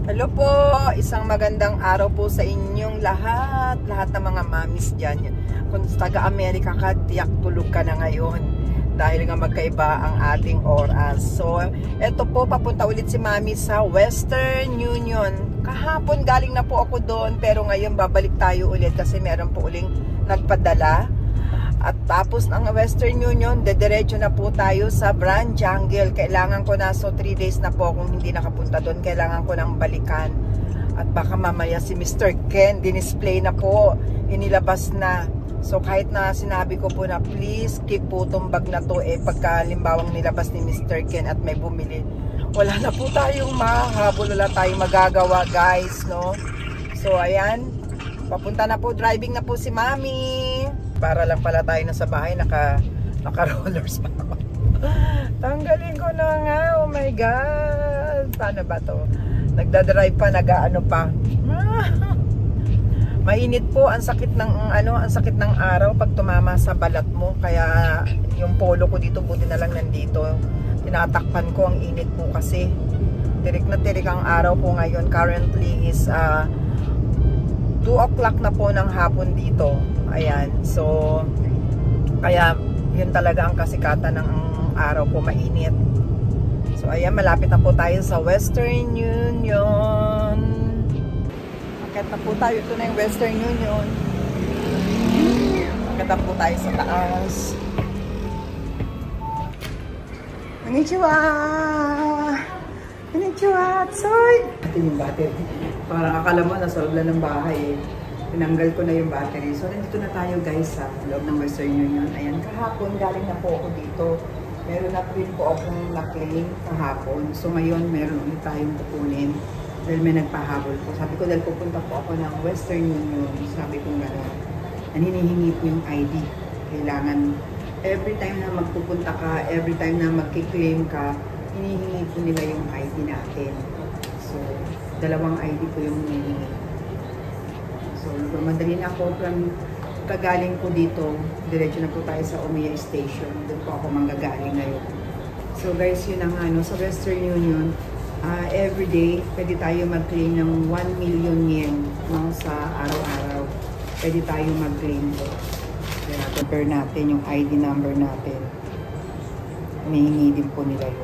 Hello po, isang magandang araw po sa inyong lahat ng mga mamis dyan. Kung taga-Amerika ka, tiyak tulog ka na ngayon dahil nga magkaiba ang ating oras. So, eto po, papunta ulit si mami sa Western Union. Kahapon galing na po ako doon, pero ngayon babalik tayo ulit kasi meron po uling nagpadala. At tapos ng Western Union, dediretso na po tayo sa Grand Jungle. Kailangan ko na, so 3 days na po kung hindi nakapunta doon. Kailangan ko nang balikan. At baka mamaya si Mr. Ken, dinisplay na po, inilabas na. So kahit na sinabi ko po na please keep po itong bag na to, pagka limbawang nilabas ni Mr. Ken at may bumili, wala na po tayong mahabol, wala tayong magagawa guys, no? So ayan, papunta na po, driving na po si Mami. Para lang pala tayo na sa bahay, naka-rollers pa ako. Tanggalin ko na nga, oh my God. Paano ba to? Nagdadrive pa, nag-ano pa. Mainit po, ang sakit ng araw pag tumama sa balat mo. Kaya yung polo ko dito, buti na lang nandito. Tinatakpan ko, ang init po kasi. Tirik na tirik ang araw po ngayon. Currently is 2 o'clock na po ng hapon dito. Ayan, so kaya yun talaga ang kasikatan ng araw po, mainit. So ayan, malapit na po tayo sa Western Union. Akit na po tayo, ito na yung Western Union. Akit na po tayo sa taas. Konnichiwa! Konnichiwa! Tsoy! Ito yung battery. Parang akala mo nasa loob lang ng bahay. Tinanggal ko na yung battery. So, nandito na tayo guys sa loob ng Western Union. Ayan, kahapon galing na po ako dito. Meron na rin po akong na-claim kahapon. So, ngayon meron ulit tayong kukunin. Dahil may nagpahabol po. Sabi ko dahil pupunta po ako ng Western Union. Sabi ko gano'n. Naninihingi po yung ID. Kailangan, every time na magpupunta ka, every time na magkiklaim ka, hinihingi po nila yung ID natin. So, 2 ID po yung hinihingi. So, madali na ako from kagaling ko dito, diretso na po tayo sa Omiya Station. Doon po ako manggagaling ngayon. So guys, yun ang sa Western Union, everyday, pwede tayo mag-claim ng 1 million yen sa araw-araw. Pwede tayo mag-claim po. Kaya compare natin yung ID number natin. Humihingi din po nila yun.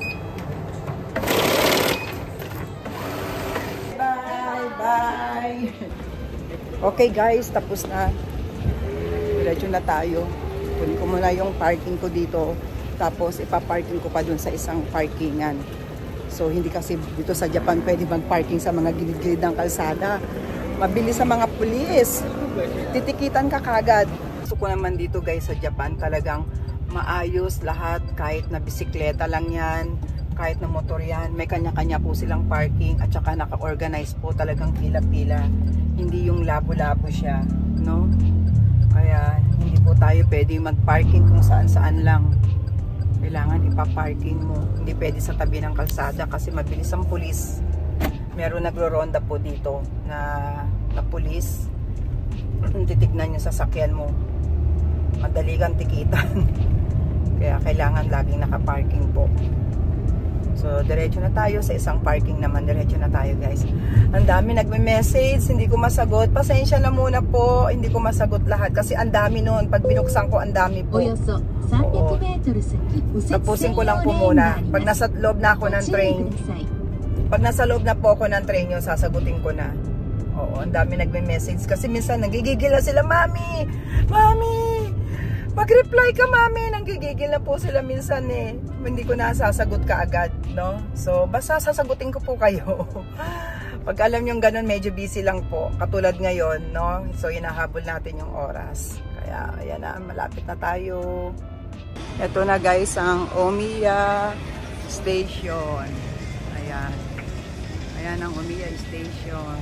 Bye! Okay guys, tapos na. Diretso na tayo. Kunin ko muna yung parking ko dito. Tapos ipaparking ko pa dun sa isang parkingan. So hindi kasi dito sa Japan pwede mag-parking sa mga gilid-gilid ng kalsada. Mabilis sa mga pulis. Titikitan ka kagad. So ko naman dito guys sa Japan, talagang maayos lahat. Kahit na bisikleta lang yan, kahit na motor yan, may kanya-kanya po silang parking. At saka naka-organize po, talagang pila-pila. Hindi yung labo-labo siya, no? Kaya hindi po tayo pwede mag-parking kung saan-saan lang. Kailangan ipa-parking mo. Hindi pwede sa tabi ng kalsada kasi mabilis ang pulis. Meron nagro-ronda po dito na pulis. Titignan yung sasakyan mo. Madali kang tikitan. Kaya kailangan laging naka-parking po. So, diretso na tayo sa isang parking naman. Diretso na tayo, guys. Ang dami nagme-message. Hindi ko masagot. Pasensya na muna po. Hindi ko masagot lahat. Kasi ang dami noon. Pag binuksan ko, ang dami po. Oo. Tapusin ko lang po muna. Pag nasa loob na ako ng train. Pag nasa loob na po ako ng train, yung sasagutin ko na. Oo, ang dami nagme-message. Kasi minsan, nagigigil na sila. Mami! Mami! Mag-reply ka, Mami. Nanggigigil na po sila minsan eh. Hindi ko na sasagot ka agad, no? So, basta sasagutin ko po kayo. Pag alam nyo ganun, medyo busy lang po. Katulad ngayon, no? So, hinahabol natin yung oras. Kaya, ayan na, malapit na tayo. Ito na guys, ang Omiya Station. Ayan. Ayan ang Omiya Station.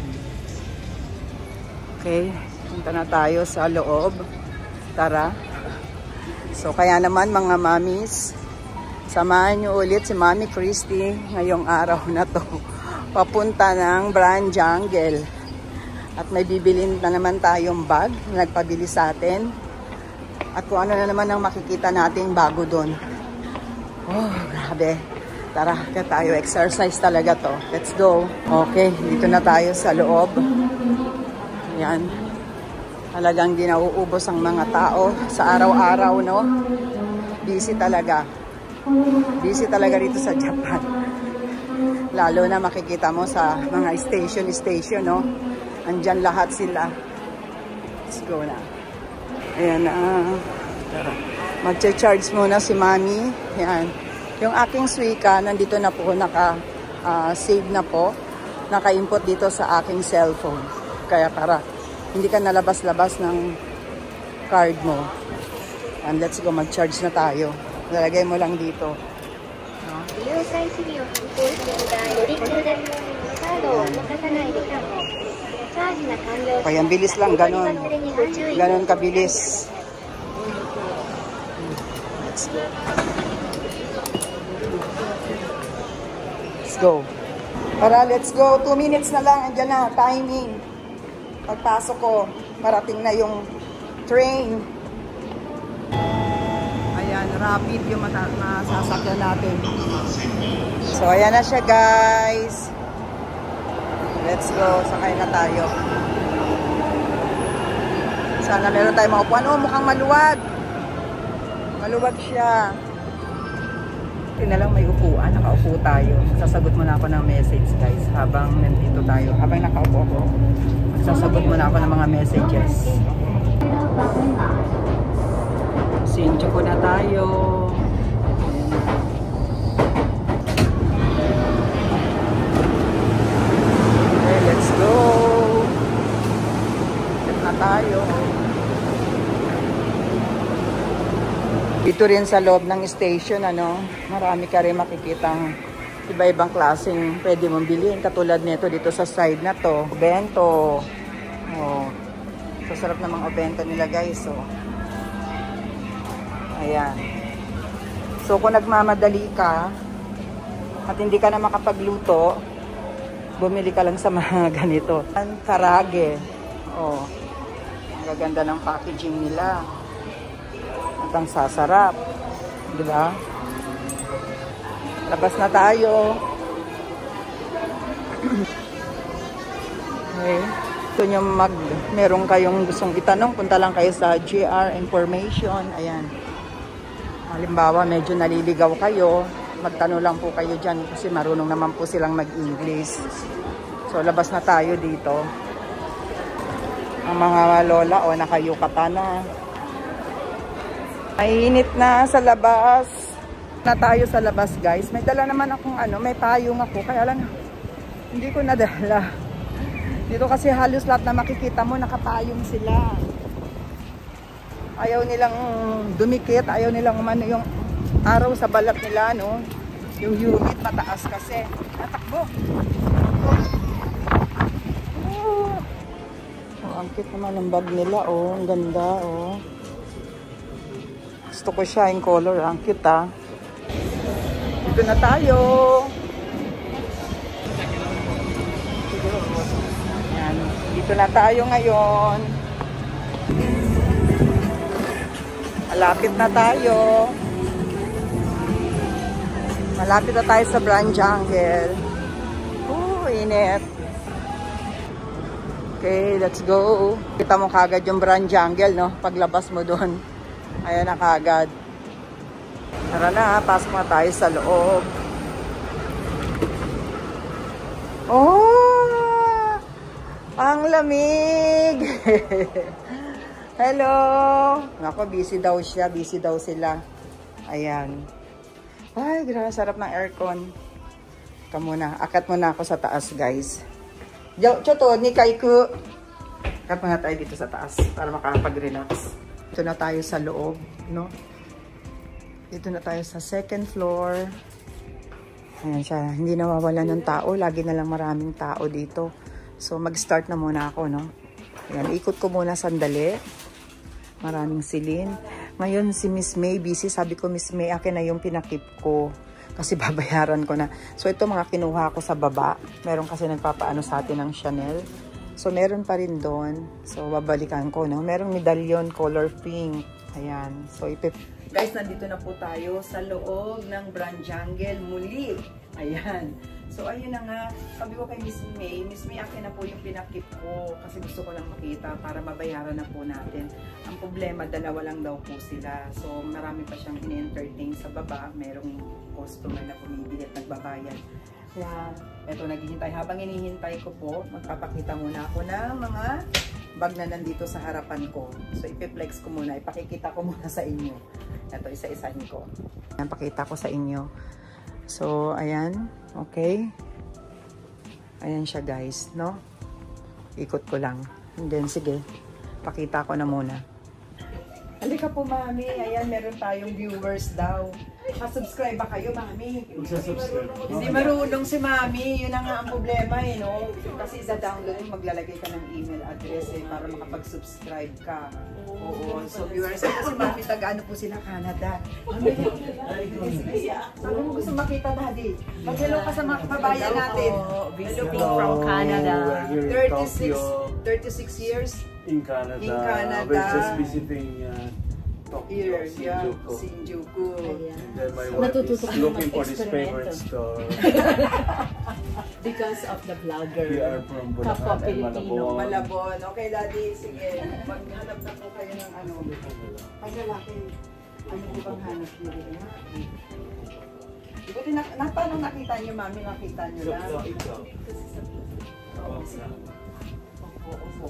Okay, punta na tayo sa loob. Tara. So, kaya naman mga mamis, samahan nyo ulit si Mami Christy ngayong araw na to. Papunta ng Grand Jungle. At may bibilin na naman tayong bag na nagpabili sa atin. At kung ano na naman ang makikita natin bago doon. Oh, grabe. Tara, kaya tayo. Exercise talaga to. Let's go. Okay, dito na tayo sa loob. Ayan. Talagang di nauubos ang mga tao sa araw-araw, no? Busy talaga. Busy talaga dito sa Japan. Lalo na makikita mo sa mga station, no? Andyan lahat sila. Let's go na. Ayan na. Magcha-charge muna si Mami. Ayan. Yung aking Suica, nandito na po, naka-save na po. Naka-input dito sa aking cellphone. Kaya para hindi ka nalabas-labas ng card mo. And let's go, mag-charge na tayo. Lalagay mo lang dito. No? Kaya ang bilis lang, ganun. Ganun kabilis. Let's go. Let's go. Para, let's go. 2 minutes na lang. Andyan na, timing. Pagpasok ko, parating na yung train. Ayan, rapid yung masasakyan natin. So, ayan na siya, guys. Let's go. Sakay na tayo. Sana meron tayo maupuan. Oh, mukhang maluwag. Maluwag siya. Ito na lang may upuan. Nakaupo tayo. Sasagot muna ako ng message, guys. Habang nandito tayo. Habang nakaupo ako. Sasagot muna ako ng mga messages. Sinjo ko na tayo. Okay, let's go. Let's na tayo. Dito rin sa loob ng station, ano, marami ka rin makikitang iba-ibang klaseng pwede mong bilhin. Katulad nito dito sa side na to. Bento. Oh. So, sarap ng mga bento nila, guys. Oh. Ayan. So, kung nagmamadali ka at hindi ka na makapagluto, bumili ka lang sa mga ganito. Ang karage. Oh. Ang gaganda ng packaging nila. At ang sasarap. Diba? Labas na tayo. Okay. Kung yung meron kayong gustong itanong, punta lang kayo sa GR Information. Ayan. Halimbawa, medyo naliligaw kayo, magtanong lang po kayo dyan kasi marunong naman po silang mag-English. So, labas na tayo dito. Ang mga lola, nakayukata na. Mainit na sa labas. Na tayo sa labas, guys. May dala naman akong may payong ako. Kaya lang, hindi ko nadala. Dito kasi halos lahat na makikita mo, nakapayong sila. Ayaw nilang dumikit, ayaw nilang yung araw sa balat nila, no? Yung humid, mataas kasi. Natakbo. Oh, ang cute naman ng bag nila, oh. Ang ganda, oh. Gusto ko siya yung color, ang cute, ah. Dito na tayo. Yan. Dito na tayo ngayon. Malapit na tayo. Malapit na tayo sa Brand Jungle. Init. Okay, let's go. Kita mo kagad yung Brand Jungle, no? Paglabas mo doon. Ayan na kagad. Tara na, pasok na tayo sa loob. Oh! Ang lamig! Hello! Ako, busy daw siya. Busy daw sila. Ayan. Ay, grabe. Sarap ng aircon. Ika muna. Akat muna ako sa taas, guys. Choto, ni Kaiku. Akat muna tayo dito sa taas para makapag-relax. Dito na tayo sa loob, no? Dito na tayo sa second floor. Ayan siya. Hindi nawawala ng tao. Lagi na lang maraming tao dito. So, mag-start na muna ako, no? Ayan, ikot ko muna sandali. Maraming silin. Ngayon, si Miss May busy. Sabi ko, Miss May, akin na yung pinakip ko. Kasi babayaran ko na. So, ito mga kinuha ko sa baba. Meron kasi nagpapaano sa atin ng Chanel. So, meron pa rin doon. So, babalikan ko, no? Merong medallion color pink. Ayan. So, Guys, nandito na po tayo sa loob ng Brand Jungle muli. Ayan. So, ayun na nga. Sabi ko kay Miss May, akin na po yung pinakip ko kasi gusto ko lang makita para mabayaran na po natin. Ang problema, dalawa lang daw po sila. So, marami pa siyang in-entertain sa baba. Merong customer na bumibili at nagbabayad. Kaya, eto, naghihintay. Habang inihintay ko po, magpapakita muna ako ng mga bag na nandito sa harapan ko. So, ipiplex ko muna. Ipakikita ko muna sa inyo. Ito, isa-isahin ko. Ayan, pakita ko sa inyo. So, ayan. Okay. Ayan siya, guys. No? Ikot ko lang. And then, sige. Pakita ko na muna. Halika po, Mami. Ayan, meron tayong viewers daw. Pa-subscribe ba kayo, Mami? Hindi marunong si Mami. Yun na nga ang problema, eh, no? Kasi isa-download yung maglalagay ka ng email address, eh, para makapag-subscribe ka. Oo. So, viewers, kasi si Mami, taga-ano po sila, Canada. Sabi mo gusto makita, Daddy. Mag-hello ka sa mga kababayan natin. Visiting from Canada. 36 years. In Canada. We're just visiting Tokyo, Shinjuku. And then my wife is looking for his favorite store. Because of the vlogger. We are from Bulacan and Malabon. Malabon. Okay, Daddy. Sige. Maghanap na po kayo ng ano. Pag lalaki, ano po bang hanap nyo? Buti na paano nakita nyo, Mami? Nakita nyo lang? Opo.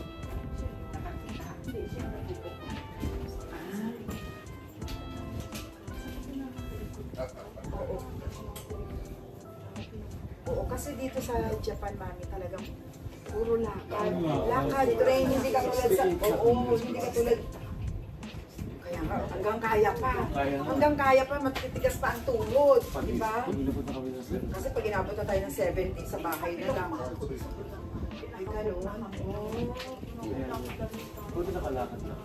Oo, kasi dito sa Japan, Mami, talagang puro lakad. Lakad, train, hindi ka tulad sa... Oo, hindi ka tulad... Kaya nga, hanggang kaya pa. Hanggang kaya pa, matitigas pa ang tuhod. Diba? Kasi pag inabot na tayo ng 70 sa bahay na lang. Ay, gano'n. Buti nakalakad lang.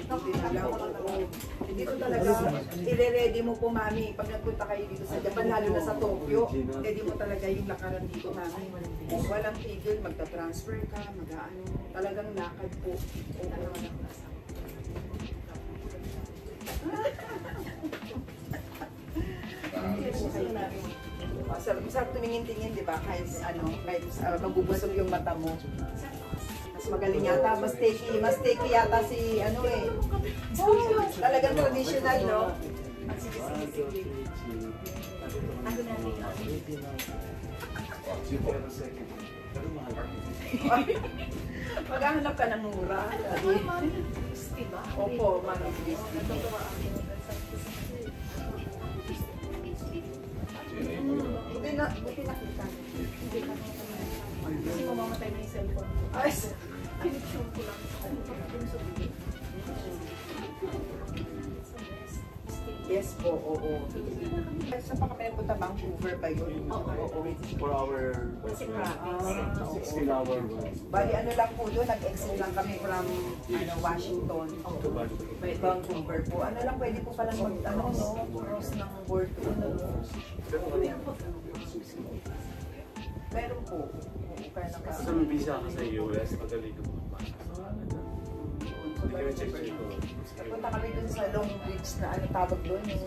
Dito talaga, i-ready mo po, Mami. Pag nagpunta kayo dito sa Japan, lalo na sa Tokyo, ready mo talaga yung lakaran dito, Mami. Walang tigil, magta-transfer ka, mag-ano. Talagang lakad po. Masarap tumingin-tingin, di ba? Kahit magubusog yung mata mo. Mas magaling yata, mas sticky yata si ano eh. Talagang traditional, no? Sige. Maghahanap ka ng mura. Opo, Mami. Buti nakita. Kasi mamamatay na yung cellphone ko. Ay, connection ko lang. Yes po, oo. Saan pa kami nagpunta? Vancouver ba yun? Oo. For our 16-hour run. Bali, ano lang po doon, nag-exit lang kami from Washington. Vancouver po. Ano lang, pwede po palang cross ng board doon. Meron po. Kasi may visa ka sa US, madali ka magpapasok sa Canada. Hindi kami check ko. Punta kami dun sa Long Bridge na ano tawag doon, yung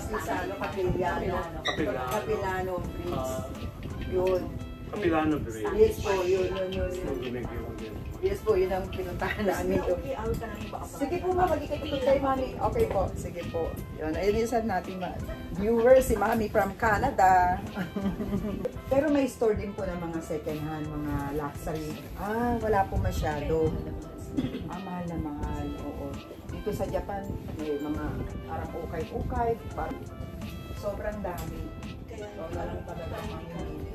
Capilano Bridge. Yun. Capilano Bridge. Yes po, yun. Yes po, yun ang pinuntahan namin. Sige po, ma, magkikita tayo, Mami. Okay po, sige po. Yun, ayun yung natin viewers, si Mami from Canada. Pero may store din po ng mga second hand, mga luxury. Wala po masyado. Mahal na mahal, oo. Dito sa Japan, may mga parang ukay-ukay. Sobrang dami. Sobrang lang talaga mamimili.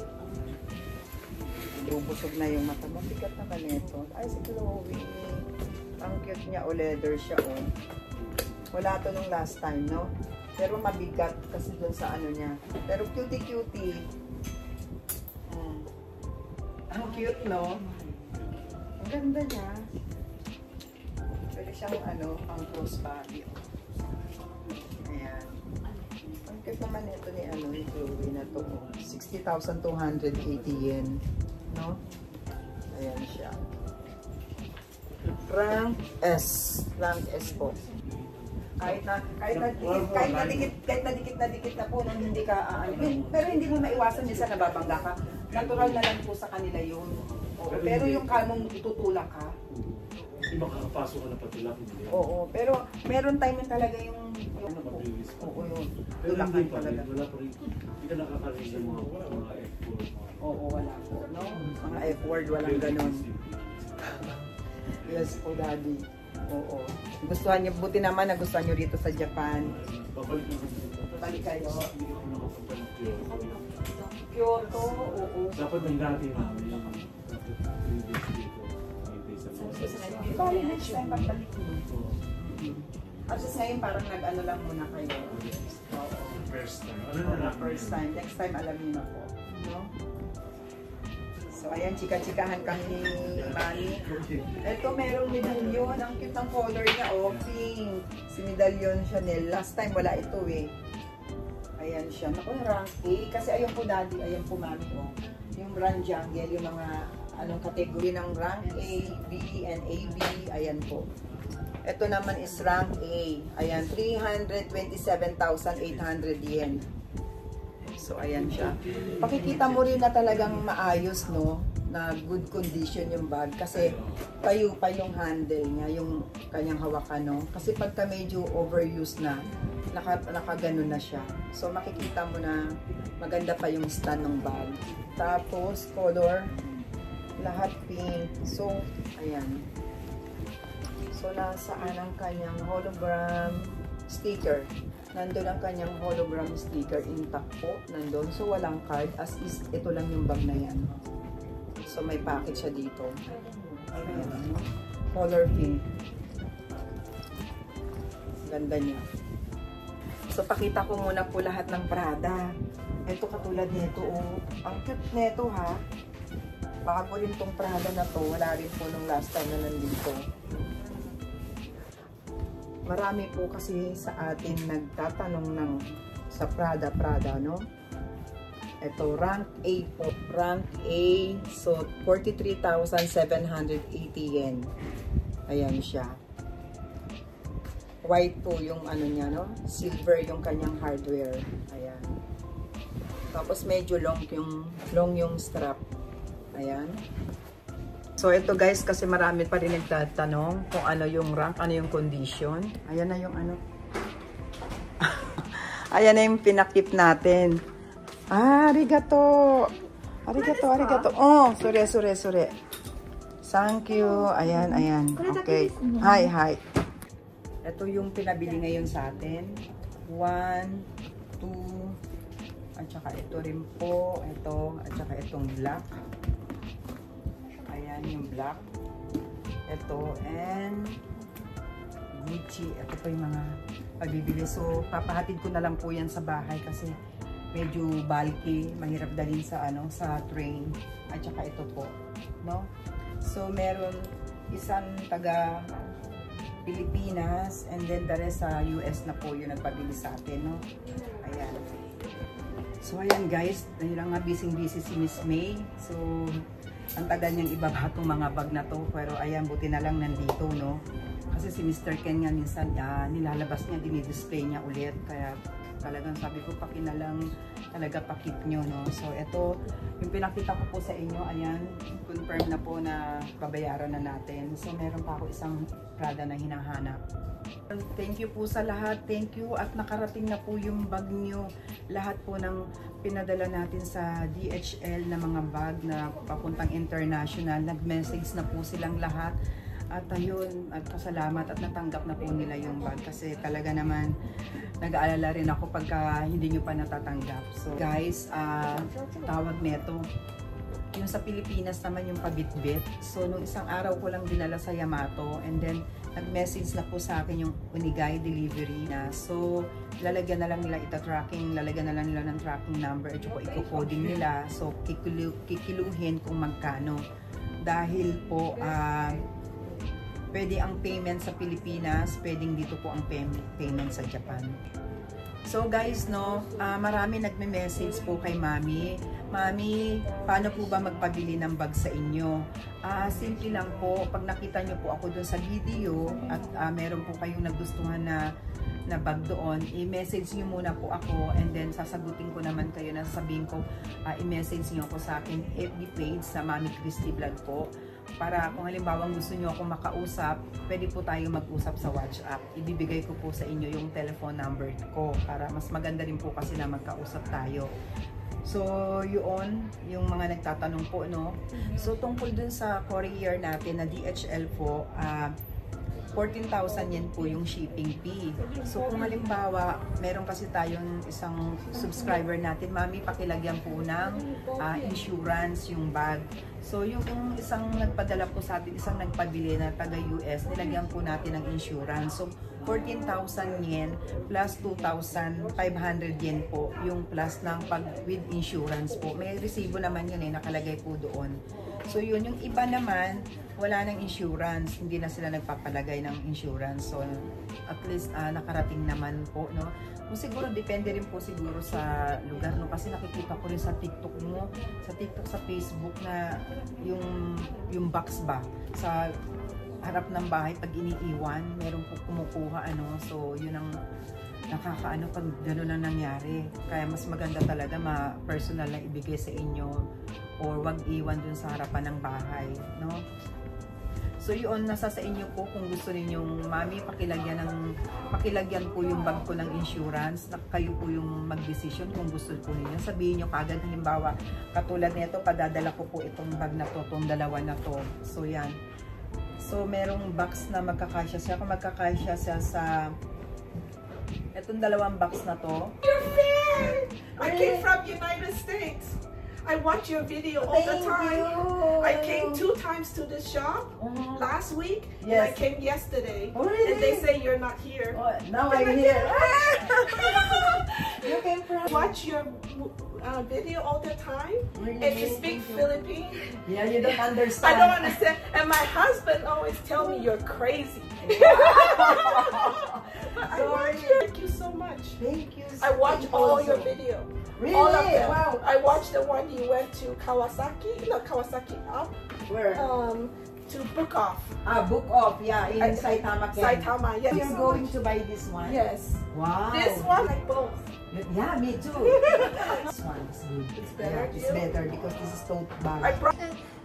Bubusog na yung mata mo. Bigat naman ito. Ay, si Chloe. Ang cute niya. O, leather siya, o. Wala to nung last time, no? Pero mabigat kasi dun sa ano niya. Pero cutie-cutie. Ang cute, no? Ang ganda niya. Pwede siyang pang crossbody. Ayan. Ang cute naman ito ni Chloe na to. 60,280 yen. No? Ayan siya. Rank S. Rank S po. Kahit na dikit na po nang hindi ka pero hindi mo maiwasan minsan nababangga ka. Natural na lang po sa kanila yun. Oo, pero yung kalmong tutulak ka. Hindi makakapasok ka na patulak. Oo, pero meron time na talaga yung mabilis pa. Oo, yun. Pero Tulakan hindi pa rin, talaga. wala pa rin. Hindi ka nakakarinig ng mga F-word. Oo, wala po, no? Mga F-word, walang ganun. Yes po, Daddy. Oo. Gustuhan niyo, buti naman nagustuhan niyo rito sa Japan. Babalik na kami dito. Balik kayo. Hindi ako nakapunta ng Kyoto. Kyoto, oo. Dapat ng dati namin. Dapat 3 days dito. 3 days sa Bali, next time pagbalik mo. At just ngayon parang nag-ano lang muna kayo. Oo. First time. Ano na lang? First time. Next time alam niyo na po. No? So ayan, chika-chikahan kami ni Manny. Ito merong medalyon. Ang cute ng color niya, oh, pink. Si medalyon Chanel. Last time wala ito eh. Ayan siya. Naku, rank A. Kasi ayun po Daddy, ayun po Mami, oh. Yung brand jungle, yung mga anong kategory ng rank A, B, and AB. Ayan po. Ito naman is rank A. Ayan, 327,800 yen. So, ayan siya. Pakikita mo rin na talagang maayos, no? Na good condition yung bag. Kasi, tayo pa yung handle niya, yung kanyang hawakan, no? Kasi pagka medyo overused na, nakaganon na siya. So, makikita mo na maganda pa yung stand ng bag. Tapos, color, lahat pink. So, ayan. So, nasaan ang kanyang hologram sticker. Nandun ang kanyang hologram sticker intact po. Nandun. So, walang card. As is, ito lang yung bag na yan. So, may package siya dito. Ayan. Color pink. Ganda niya. So, pakita ko muna po lahat ng Prada. Ito katulad nito. Oh. Ang cute nito ha. Bago rin tong Prada na to. Wala rin po nung last time na nandito. Marami po kasi sa atin nagtatanong ng sa Prada, no? Ito, rank A po. Rank A. So, 43,780 yen. Ayan siya. White po yung ano niya, no? Silver yung kanyang hardware. Ayan. Tapos medyo long yung strap. Ayan. So, ito guys, kasi marami pa rin nagtatanong kung ano yung rank, ano yung condition. Ayan na yung ano. Ayan na yung pinakip natin. Ah, arigato. Arigato. Oh, sorry. Thank you. Ayan. Okay. Hi. Ito yung pinabili ngayon sa atin. 1, 2, at saka ito rin po. Ito, at saka itong black. Ayan yung black. Ito, and Gucci. Ito po yung mga pagbibili. So, papahatid ko na lang po yan sa bahay kasi medyo bulky. Mahirap dalhin sa, sa train. At saka ito po. No? So, meron isang taga Pilipinas and then the rest sa US na po yung nagpabili sa atin. No? Ayan. So, ayan guys. Dahil lang nga busy si Miss May. So, ang tagal niyang ibaba itong mga bag na to, pero ayan, buti na lang nandito, no? Kasi si Mr. Ken nga minsan, nilalabas niya, dinidisplay niya ulit, kaya talagang sabi ko, pakinalang talaga pakit nyo, no? So, ito, yung pinakita ko po sa inyo, ayan, confirm na po na babayaran na natin. So, meron pa ako isang Prada na hinahanap. Thank you po sa lahat. Thank you. At nakarating na po yung bag nyo. Lahat po ng pinadala natin sa DHL na mga bag na papuntang international. Nag-message na po silang lahat. At ayun, at pasalamat at natanggap na po nila yung bag. Kasi talaga naman, nag-aalala rin ako pagka hindi nyo pa natatanggap. So guys, tawag neto. Yung sa Pilipinas naman yung pabitbit. So, nung isang araw ko lang dinala sa Yamato. And then, nag-message na po sa akin yung Unigay delivery na. So, lalagyan na lang nila ita-tracking. Lalagyan na lang nila ng tracking number. At yung i-coding nila. So, kikiluhin kung magkano. Dahil po, pwede ang payment sa Pilipinas. Pwedeng dito po ang payment sa Japan. So guys, no, marami nagme-message po kay Mami. Mami, paano po ba magpabili ng bag sa inyo? Simple lang po, pag nakita nyo po ako dun sa video at meron po kayong nagustuhan na na bag doon, i-message nyo muna po ako and then sasagutin ko naman kayo na sabihin ko, i-message nyo ako sa akin FB page sa Mami Christy Vlog po. Para kung halimbawa gusto nyo ako makausap, pwede po tayo mag-usap sa WhatsApp. Ibibigay ko po sa inyo yung telephone number ko para mas maganda rin po kasi na magkausap tayo. So, yun, yung mga nagtatanong po, no? So, tungkol dun sa courier natin na DHL po, 14,000 yen po yung shipping fee. So, kung halimbawa, meron kasi tayong isang subscriber natin, Mami, pakilagyan po ng insurance yung bag. So, yung isang nagpadala po sa atin, isang nagpabili na taga-US, nilagyan po natin ng insurance. So, 14,000 yen plus 2,500 yen po yung plus ng pag with insurance po. May resibo naman yun nakalagay po doon. So, yun. Yung iba naman, wala ng insurance. Hindi na sila nagpapalagay ng insurance. So, at least nakarating naman po, no? Kung siguro, depende rin po siguro sa lugar, no? Kasi nakikita ko rin sa TikTok mo, sa TikTok, sa Facebook na yung box ba sa harap ng bahay pag iniiwan, meron po kumukuha, ano? So, yun ang nakakaano pag gano'n ang nangyari. Kaya mas maganda talaga ma-personal na ibigay sa inyo or wag iwan dun sa harapan ng bahay, no? So yun, nasa sa inyo po kung gusto ninyong, Mami, pakilagyan po yung bag ko ng insurance, na kayo po yung mag-decision kung gusto po ninyo. Sabihin nyo kagad, halimbawa, katulad nito, padadala ko po itong bag na to, itong dalawa na to. So yan. So merong box na magkakasya siya. Kung magkakasya siya sa itong dalawang box na to. Your fan! I came from United States. I watch your video all the time. I came 2 times to this shop last week, and I came yesterday. And they say you're not here. Now I'm here. You came from? Watch your video all the time. And you speak Philippine. Yeah, you don't understand. I don't understand. And my husband always tell me you're crazy. I watch you. Thank you so much. Thank you. I watch all your video. Really? All of them. Wow. I watched the one you went to Kawasaki, not Kawasaki, up. Where? To Book Off. Book Off, yeah, in Saitama. Saitama, yes. You're going to buy this one? Yes. Wow. This one, like both. Yeah, me too. This one is good. It's better. Yeah, it's better because this is tote bag. I brought.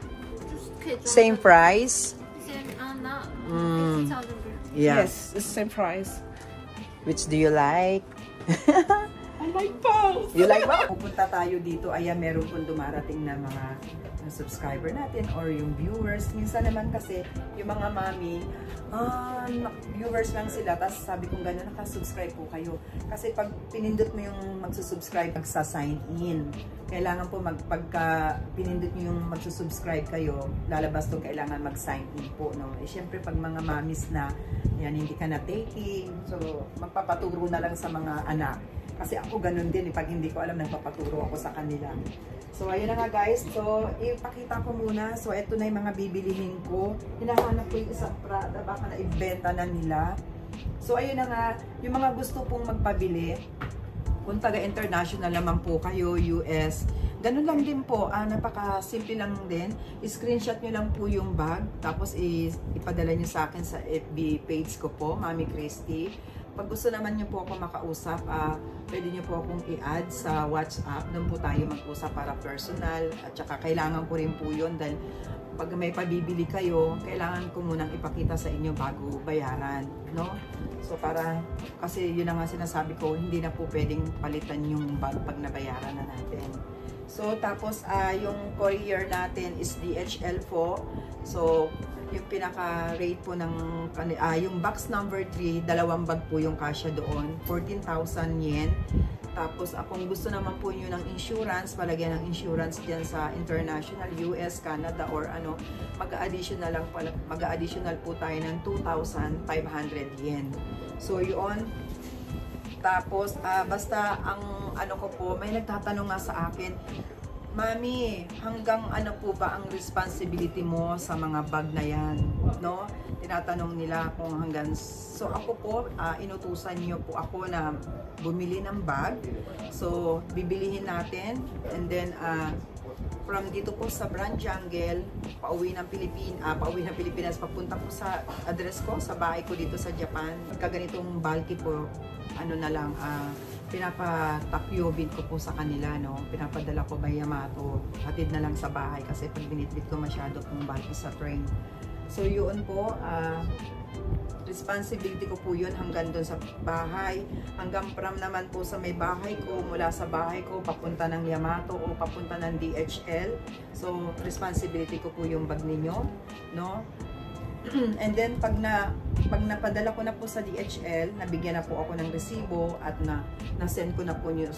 Same price? Not Mm. 50,000 girl. Yeah. Yes, it's the same price. Which do you like? I like both. You like what? Pupunta tayo dito, ayan, meron pong dumarating na mga subscriber natin or yung viewers. Minsan naman kasi yung mga mami, viewers lang sila, tapos sabi kong gano'n, nakasubscribe po kayo. Kasi pag pinindot mo yung magsusubscribe, magsa-sign in. Kailangan po pagka pinindot nyo yung magsusubscribe kayo, lalabas doon kailangan mag-sign in po, no? Eh, syempre pag mga mamis na, yan, hindi ka na taking, so magpapaturo na lang sa mga anak. Kasi ako ganun din, pag hindi ko alam, nagpapaturo ako sa kanila. So, ayun na nga guys. So, ipakita ko muna. So, ito na yung mga bibilihin ko. Hinahanap ko yung isang Prada, baka na ibenta na nila. So, ayun na nga. Yung mga gusto pong magpabili, kung taga-international naman po kayo, US, ganun lang din po. Napaka-simple lang din. I-screenshot nyo lang po yung bag. Tapos, ipadala nyo sa akin sa FB page ko po, Mami Christy. Pag gusto naman nyo po ako makausap, pwede nyo po akong i-add sa WhatsApp. Doon po tayo mag-usap para personal. At saka kailangan ko rin po yun dahil pag may pabibili kayo, kailangan ko munang ipakita sa inyo bago bayaran, no? So para, kasi yun na nga sinasabi ko, hindi na po pwedeng palitan yung bag pag nabayaran na natin. So tapos, yung courier natin is DHL po. So, yung pinaka-rate po ng, yung box number 3, dalawang bag po yung kasya doon, 14,000 yen. Tapos, kung gusto naman po nyo ng insurance, palagyan ng insurance dyan sa international, US, Canada, or ano, mag-additional po tayo ng 2,500 yen. So, yun. Tapos, basta, ang ano ko po, may nagtatanong nga sa akin, Mami, hanggang ano po ba ang responsibility mo sa mga bag na yan? No? Tinatanong nila kung hanggang... So ako po, inutusan niyo po ako na bumili ng bag. So bibilihin natin and then from dito po sa Brand Jungle, pauwi ng Pilipinas, papunta po sa address ko, sa bahay ko dito sa Japan. Pagkaganitong bulky po, ano na lang, pinapatakyobin ko po sa kanila, no? Pinapadala ko by Yamato, hatid na lang sa bahay kasi pag binitbit ko masyado pong bulky sa train. So yun po, responsibility ko po yun hanggang doon sa bahay, hanggang from naman po sa may bahay ko, mula sa bahay ko papunta ng Yamato o papunta ng DHL. So responsibility ko po yung bag ninyo, no? And then pag napadala ko na po sa DHL, nabigyan na po ako ng resibo at na-send ko na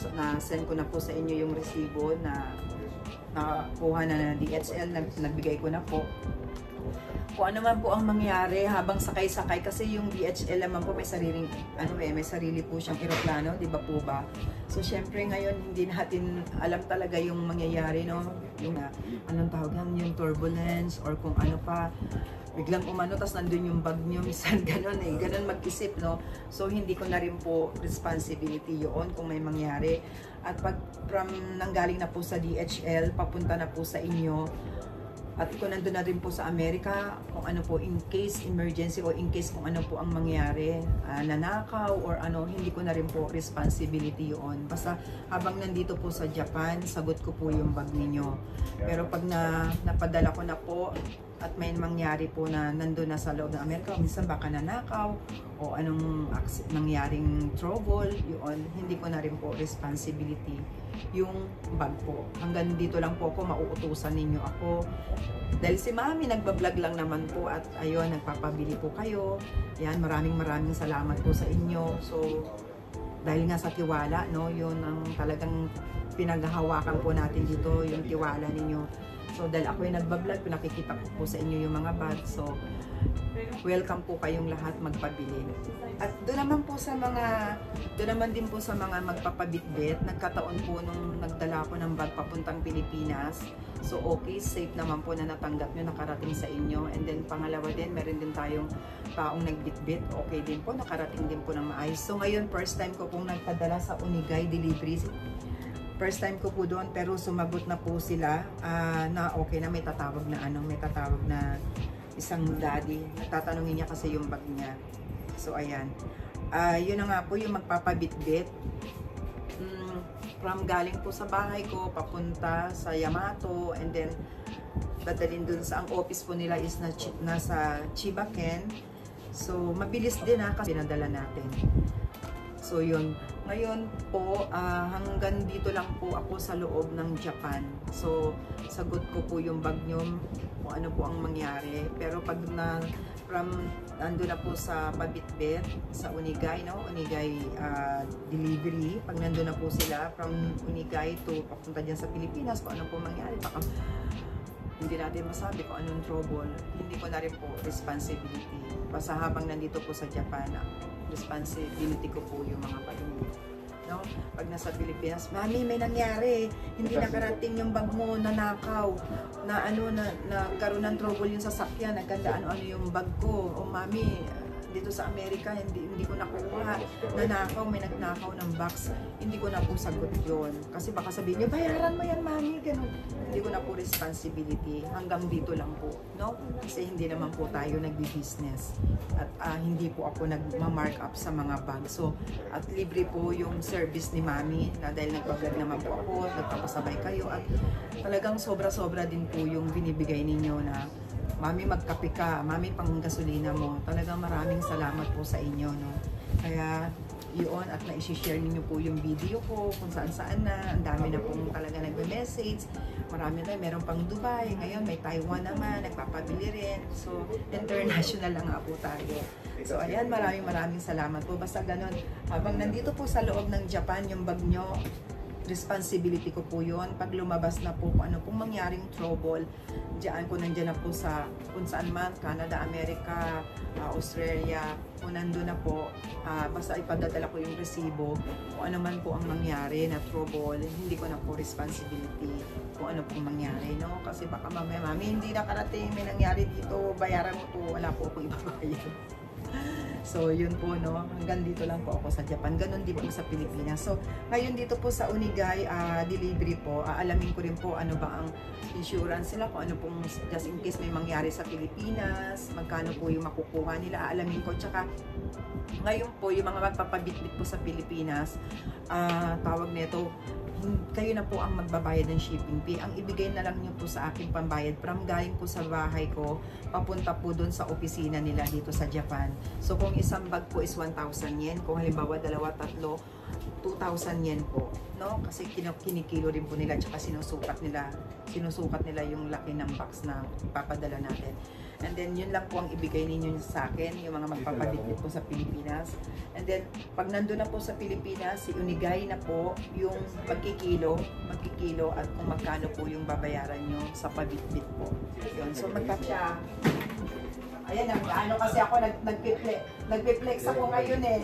po sa inyo yung resibo na nakuha na ng DHL, nagbigay ko na po. Kung ano man po ang mangyari habang sakay-sakay, kasi yung DHL naman po may sariling may sarili po siyang eroplano, di ba po ba? So syempre ngayon hindi natin alam talaga yung mangyayari, no? Yung anong tawag yan, yung turbulence or kung ano pa, biglang umano tas nandun yung bag nyo, minsan ganun mag-isip, no? So hindi ko na rin po responsibility yun kung may mangyari. At pag nanggaling na po sa DHL, papunta na po sa inyo, at kung nandun na rin po sa Amerika, kung ano po in case emergency o in case kung ano po ang mangyari, nanakaw or ano, hindi ko na rin po responsibility yun. Basta habang nandito po sa Japan, sagot ko po yung bag ninyo. Pero pag napadala ko na po at may mangyari po na nandun na sa loob ng Amerika, minsan baka nanakaw o anong nangyaring trouble, yun, hindi ko na rin po responsibility yung bag po. Hanggang dito lang po ako, mauutusan ninyo ako. Dahil si Mami nagbablog lang naman po at ayun, nagpapabili po kayo. Yan, maraming salamat po sa inyo. So, dahil nga sa tiwala, no, yun ang talagang pinaghahawakan po natin dito, yung tiwala ninyo. So, dahil ako yung nagbablog, pinakikita ko po sa inyo yung mga bag. So, welcome po kayong lahat magpabili. At doon naman din po sa mga magpapabitbit, nagkataon po nung nagdala ko ng bag papuntang Pilipinas. So okay, safe naman po na natanggap nyo, nakarating sa inyo. And then pangalawa din, meron din tayong taong nagbitbit. Okay din po, nakarating din po ng maayos. So ngayon, first time ko pong nagpadala sa Unigay Delivery. First time ko po doon, pero sumagot na po sila na okay na, may tatawag na isang daddy. Nagtatanungin niya kasi yung bag niya. So ayan, yun na nga po yung magpapabitbit. From galing po sa bahay ko papunta sa Yamato, and then dadalhin dun sa ang office po nila is nasa Chibaken. So mabilis din kasi pinadala natin. So yun, ngayon po hanggang dito lang po ako sa loob ng Japan. So sagot ko po yung bag nyo kung ano po ang mangyari. Pero pag ando na po sa pabitbit sa Unigay, no? Unigay Delivery, pag nando na po sila from Unigay to papunta dyan sa Pilipinas, kung ano po mangyari, baka hindi natin masabi kung anong trouble, hindi ko na rin po responsibility. Basta habang nandito po sa Japan, responsibility ko po yung mga palunod. No? Pag nasa Pilipinas, Mami, may nangyari, hindi nakarating yung bag mo, nanakaw, nagkaroon ng trouble yung sasakyan, nagkanda ano yung bag ko, o Mami, dito sa Amerika, hindi ko nakuha, nanakaw, may nagnakaw ng box, hindi ko na po sagot yun. Kasi baka sabihin niyo, bayaran mo yan, Mami, ganun. Hindi ko na po responsibility, hanggang dito lang po, no? Kasi hindi naman po tayo nagbi-business. At hindi po ako nagma-mark up sa mga bag. So, at libre po yung service ni Mami, na dahil nagpa-vlog naman po ako, nagpapasabay kayo, at talagang sobra-sobra din po yung binibigay ninyo na Mami, magkape ka. Mami, pang gasolina mo. Talagang maraming salamat po sa inyo, no? Kaya, yun, at na-share ninyo po yung video ko kung saan-saan na. Ang dami na pong talaga nagme-message. Marami na, meron pang Dubai. Ngayon, may Taiwan naman, nagpapabili rin. So, international lang nga po tayo. So, ayan, maraming salamat po. Basta ganun, habang nandito po sa loob ng Japan, yung bag nyo, responsibility ko po yun. Pag lumabas na po kung ano pong mangyaring trouble, nandiyan na po sa kung saan man, Canada, Amerika, Australia, kung nandun na po, basta ipadadala ko yung resibo, kung ano man po ang mangyari na trouble, hindi ko na po responsibility kung ano pong mangyari, no? Kasi baka mamaya, Mami, hindi nakarating, may nangyari dito, bayaran mo po, wala po akong ibabayad. So, yun po, no? Hanggang dito lang po ako sa Japan. Ganon din po sa Pilipinas. So, ngayon dito po sa Unigay delivery po, alamin ko rin po ano ba ang insurance nila, kung ano pong just in case may mangyari sa Pilipinas, magkano po yung makukuha nila, alamin ko. Tsaka, ngayon po, yung mga magpapabitbit po sa Pilipinas, tawag nito, kayo na po ang magbabayad ng shipping fee. Ang ibigay na lang nyo po sa akin pambayad from galing po sa bahay ko, papunta po doon sa opisina nila dito sa Japan. So kung isang bag po is 1,000 yen, kung halimbawa dalawa, tatlo, 2,000 yen po, no? Kasi kinikilo rin po nila, tsaka sinusukat nila yung laki ng box na ipapadala natin. And then yun lang po ang ibigay ninyo sa akin, yung mga magpapabitbit po sa Pilipinas. And then pag nandun na po sa Pilipinas, si Unigay na po yung magkikilo at kung magkano po yung babayaran nyo sa pabitbit po. Yun. So magkatsa. Ayan, ano kasi ako nagpiplex ako ngayon eh.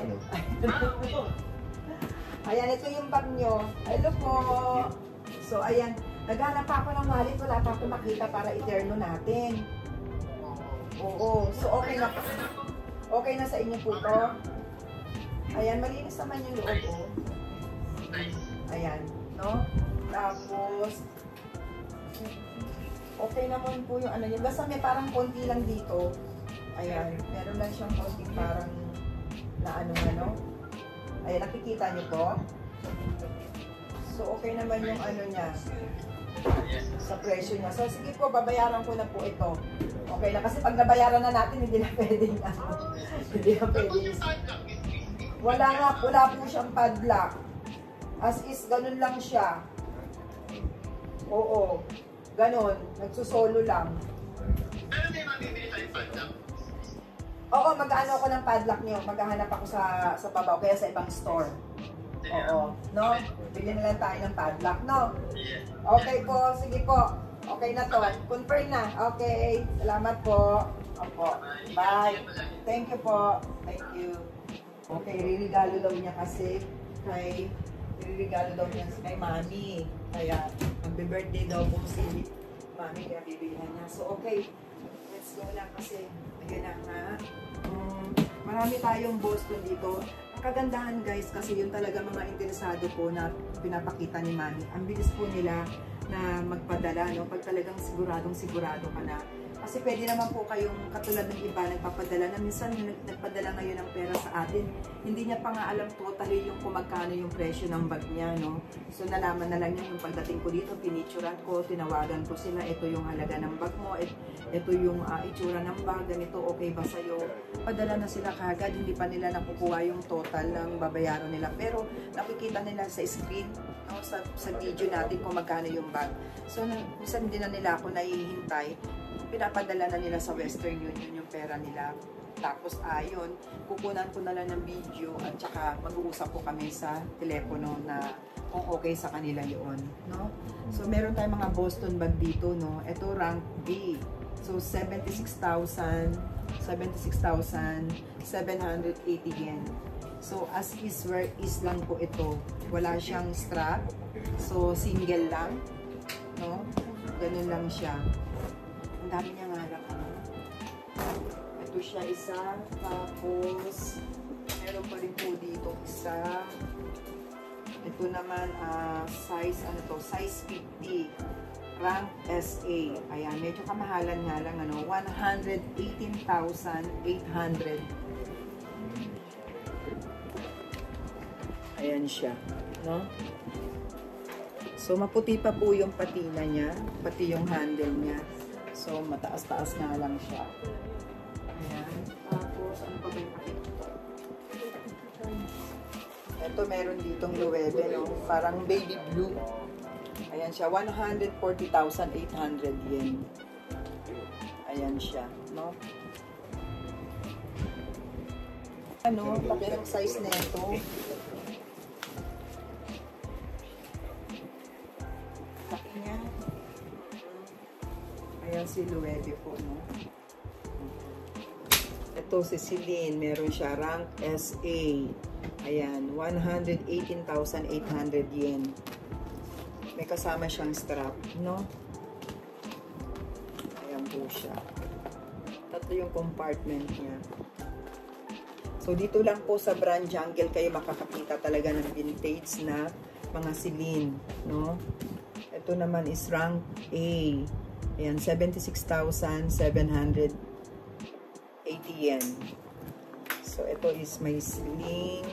Ayan, ito yung bag nyo. Hello po. So ayan, naghanap pa ako ng wallet, wala pa ako makita para iterno natin. Oo, so okay na. Okay na sa inyo po to. Ayan, malinis naman yung loob, oh. Ayan, no? Tapos, okay naman po yung ano yun. Basta may parang konti lang dito. Ayan, meron lang siyang konti parang na ano. Ayan, nakikita niyo po. So, okay naman yung ano niya. Sa presyo niya. So, sige po, babayaran ko na po ito. Okay na, kasi pag nabayaran na natin, hindi na pwedeng hindi na pwedeng. Wala po siyang padlock. As is, ganun lang siya. Oo, ganun. Nagsusolo lang. Pero may mabibili tayong padlock? Oo, mag-ano ako ng padlock niyo. Maghahanap ako sa baba o kaya sa ibang store. Oo, no? Bili na lang tayo ng padlock, no? Okay po, sige po. Okay na to. Confirm na. Okay. Salamat po. Opo. Bye. Thank you po. Thank you. Okay, ririgalo daw niya kasi kay Mami. Kaya, magbe-birthday daw po si Mami, kaya bibilihan niya. So, okay. Let's go na kasi, ayun na nga. Marami tayong Boston dito. Ang kagandahan guys, kasi yun talaga mga interesado po na pinapakita ni Mami. Ang bilis po nila na magpadala, no? Pag talagang sigurado ka na. Kasi pwede naman po kayong katulad ng iba nagpapadala na minsan nagpadala ngayon ng pera sa atin. Hindi niya pa nga alam totally yung kung magkano yung presyo ng bag niya, no? So nalaman na lang niya yung pagdating ko dito, pinicturan ko, tinawagan ko sila, ito yung halaga ng bag mo, ito yung itsura ng bag, ganito, okay ba sa'yo? Padala na sila kagad, hindi pa nila nakukuha yung total ng babayaran nila. Pero nakikita nila sa screen, no? sa video natin kung magkano yung bag. So minsan hindi na nila ako nahihintay. Pinapadala na nila sa Western Union yung pera nila. Tapos ayon, kukunan ko na lang ng video at saka mag-uusap po kami sa telepono na kung okay sa kanila yun, no? So meron tayong mga Boston bag dito, no? Ito rank B. So 76,780 yen. So as is where is lang po ito. Wala siyang strap. So single lang, no? Ganun lang siya. Ang dami niya nga lang. Ito siya isa. Tapos, meron pa rin po dito isa. Ito naman, size, ano to? Size 50. Rank SA. Ayan, medyo kamahalan nga lang, ano? 118,800. Ayan siya, no? So, maputi pa po yung patina niya, pati yung handle niya. So, mataas-taas nga lang siya. Ayan. Tapos, ano pa ba yung pakita? Ito, meron ditong luwebe, no? Parang baby blue. Ayan siya, 140,800 yen. Ayan siya, no? Ano, laki ng size na ito. Laki niya. Ayan si Luwebe po, no? Ito si Celine, meron siya rank SA. Ayan, 118,800 yen. May kasama siyang strap, no? Ayan po siya. Tatlo yung compartment niya. So, dito lang po sa Brand Jungle kayo makakakita talaga ng vintage na mga Celine, no? Ito naman is rank A. Ayan, 76,780 yen. So, ito is may Celine.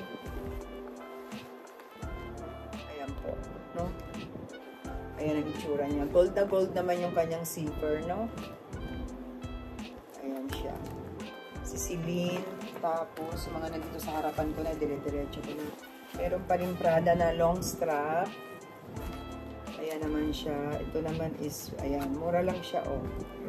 Ayan po, no? Ayan ang itsura niya. Gold na gold naman yung kanyang zipper, no? Ayan siya. Si Celine. Tapos, mga nandito sa harapan ko na, dire-diretso ko na. Meron pa rin Prada na long strap. Ayan naman siya. Ito naman is, ayan, mura lang siya, oh.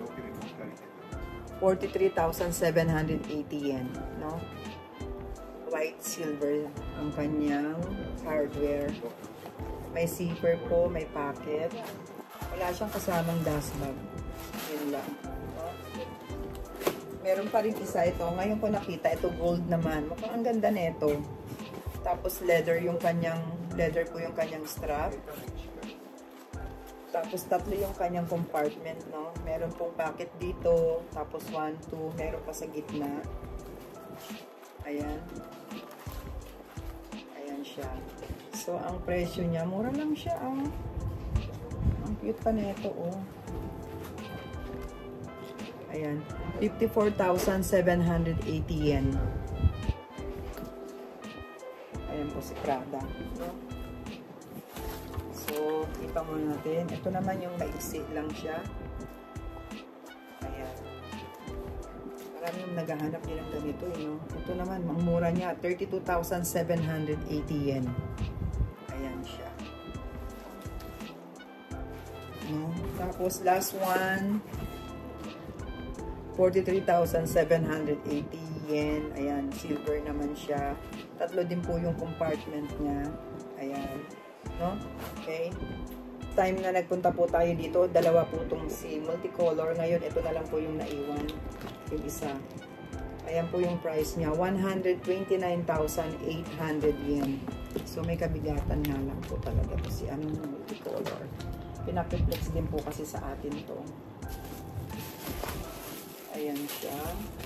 43,780 yen, no? White silver ang kanyang hardware. May zipper po, may pocket. Wala siyang kasamang dust bag. Yun lang. Meron pa rin isa ito. Ngayon ko nakita, ito gold naman. Mukhang ang ganda nito. Tapos leather po yung kanyang strap. Tapos tatlo yung kanyang compartment, no? Meron pong pocket dito. Tapos 1, 2. Meron pa sa gitna. Ayan. Ayan siya. So, ang presyo niya, mura lang siya, ah. Ang cute pa nito, oh. Ayan. 54,780 yen. Ayan po si Prada. No? So, kita muna natin. Ito naman yung maiksi lang siya. Ayan. Marami yung naghahanap din ng ganito. No? Ito naman, ang mura niya. 32,780 yen. Ayan siya. No? Tapos, last one. 43,780 yen. Ayan, silver naman siya. Tatlo din po yung compartment niya. Ayan. No? Okay. Time na nagpunta po tayo dito, dalawa po itong si multicolor. Ngayon, ito na lang po yung naiwan. Yung isa. Ayan po yung price niya. 129,800 yen. So, may kabigatan nga lang po talaga ito si anong multicolor. Pinapiplex din po kasi sa atin to. Ayan siya.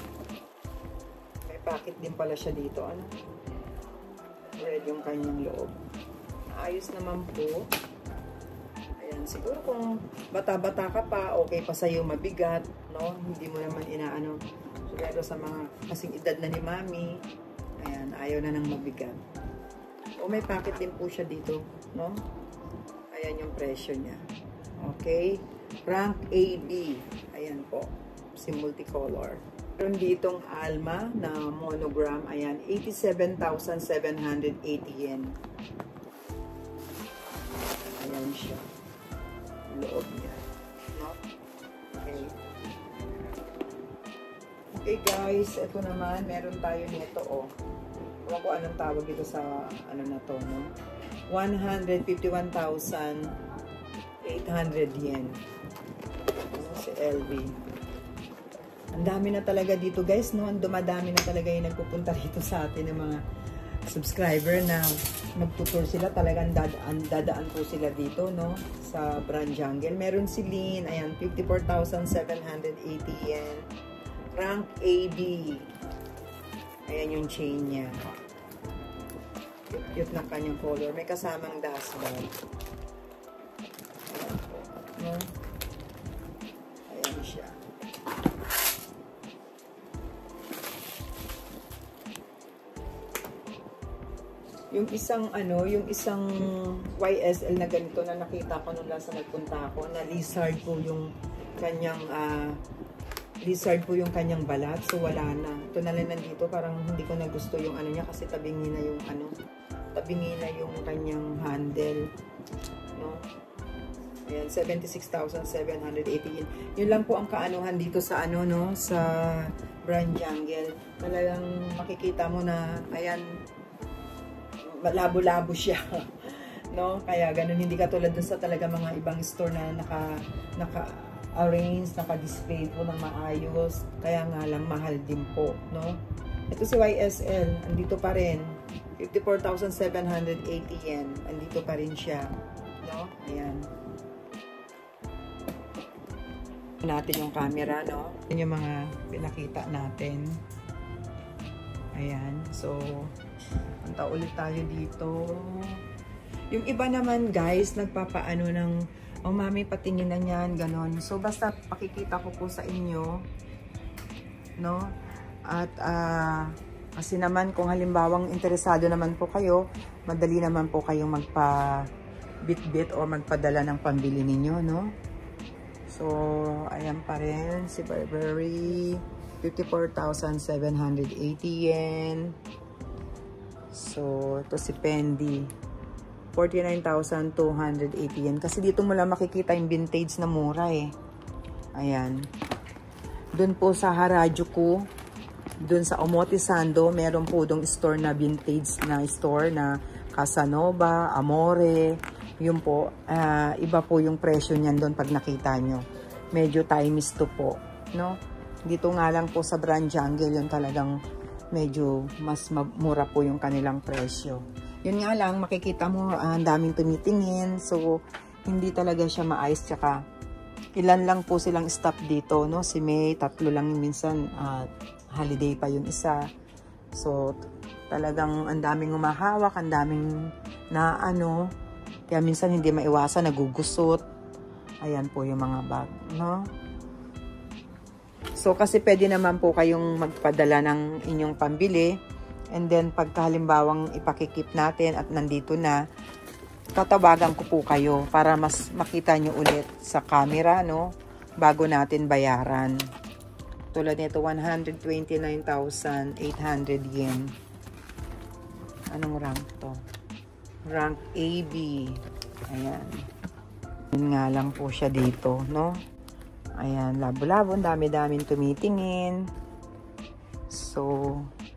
May pocket din pala siya dito. Ano? Red yung kanyang loob. Ayos naman po. Ayan. Siguro kung bata-bata ka pa, okay pa sa'yo mabigat. No? Hindi mo naman inaano. Siguro sa mga kasing edad na ni Mami. Ayan. Ayaw na ng mabigat. O may pocket din po siya dito. No? Ayan yung presyo niya. Okay. Rank AB. Ayan po. Si multicolor. Meron ditong Alma na monogram. Ayan, 87,780 yen. Ayan siya. Loob niya. No? Okay. Okay guys, ito naman, meron tayo nito, oh. Kung ko anong tawag dito sa, ano na to, no? 151,800 yen. Si LV. Ang dami na talaga dito guys, no? Ang dumadami na talaga yung nagpupunta dito sa atin ng mga subscriber na magtutur sila. Talagang dadaan po sila dito, no? Sa Brand Jungle. Meron si Celine, ayan, 54,780 yen. Rank AB. Ayan yung chain niya. Cute na kanyang color. May kasamang dust bag. Ayan po, no? Ayan siya. Yung isang yung isang YSL na ganito na nakita ko nung last na nagpunta ako, na lizard po yung kanyang balat, so wala na. Ito na lang nandito, parang hindi ko na gusto yung ano niya kasi tabingi na yung kanyang handle, no? Ayan, 76,780 yen. Yun lang po ang kaanuhan dito sa no, sa Brand Jungle. Talagang makikita mo na ayan, labo-labo siya. No? Kaya ganun, hindi katulad dun sa talaga mga ibang store na naka-arrange, naka-display po ng maayos. Kaya nga lang, mahal din po. No? Ito si YSL, andito pa rin. 54,780 yen. Andito pa rin siya. No? Ayan. Natin yung camera, no? Yan yung mga pinakita natin. Ayan. So, punta ulit tayo dito. Yung iba naman guys, nagpapaano ng, oh mami, patingin na yan, ganon. So, basta pakikita ko po sa inyo, no? At, kasi naman, kung halimbawang interesado naman po kayo, madali naman po kayong magpa-bit-bit o magpadala ng pambili ninyo, no? So, ayan pa rin, si Burberry, 54,780 yen. So, ito si Fendi, 49,280 yen. Kasi dito mo lang makikita yung vintage na mura eh. Ayan. Doon po sa Harajuku, doon sa Omotesando, meron po dong store na vintage na store na Casanova, Amore. Yun po, iba po yung presyo niyan doon pag nakita nyo. Medyo times 2 po, no? Dito nga lang po sa Brand Jungle, yun talagang medyo mas mura po yung kanilang presyo. Yun nga lang, makikita mo, ang daming tumitingin. So, hindi talaga siya maayos. Tsaka, ilan lang po silang stop dito, no? Si May, 3 lang minsan, holiday pa yung isa. So, talagang ang daming humahawak, ang daming na ano, kaya minsan hindi maiwasan, nagugusot. Ayan po yung mga bag, no? So, kasi pwede naman po kayong magpadala ng inyong pambili. And then, pagka halimbawang ipakikip natin at nandito na, tatawagan ko po kayo para mas makita nyo ulit sa camera, no? Bago natin bayaran. Tulad nito, 129,800 yen. Anong rank to? Rank AB. Ayan. Yun nga lang po siya dito, no? Ayan, labo-labo, dami-daming tumitingin. So,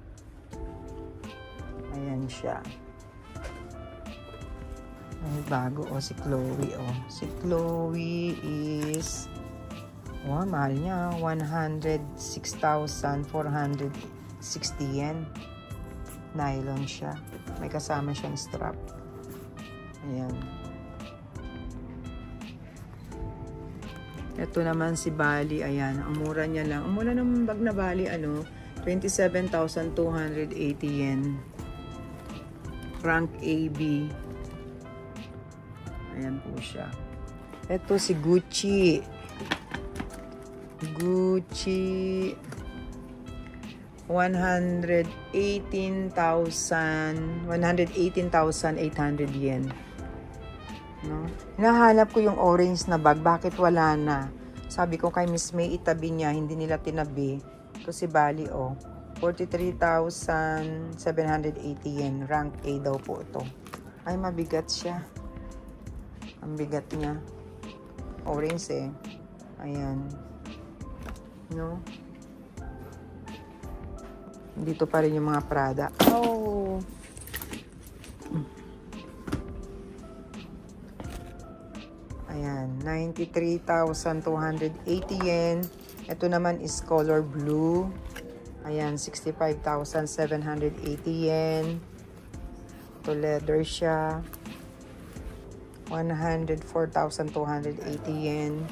ayan siya. Ay, bago, oh, si Chloe, oh. Si Chloe is, wow, mahal niya, 106,460 yen. Nylon siya. May kasama siyang strap. Ayan. Ito naman si Bali. Ayan. Ang mura niya lang. Ang mura ng bag na Bali, 27,280 yen. Rank AB. Ayan po siya. Ito si Gucci. Gucci. 118,800 yen. No? Hinahanap ko yung orange na bag. Bakit wala na? Sabi ko kay Miss May, itabi niya. Hindi nila tinabi. Ito si Bali, oh. 43,780 yen. Rank A daw po ito. Ay, mabigat siya. Ang bigat niya. Orange eh. Ayan. No? Dito pa rin yung mga Prada. Oh! Ayan. 93,280 yen. Ito naman is color blue. Ayan. 65,780 yen. Ito leather siya. 104,280 yen.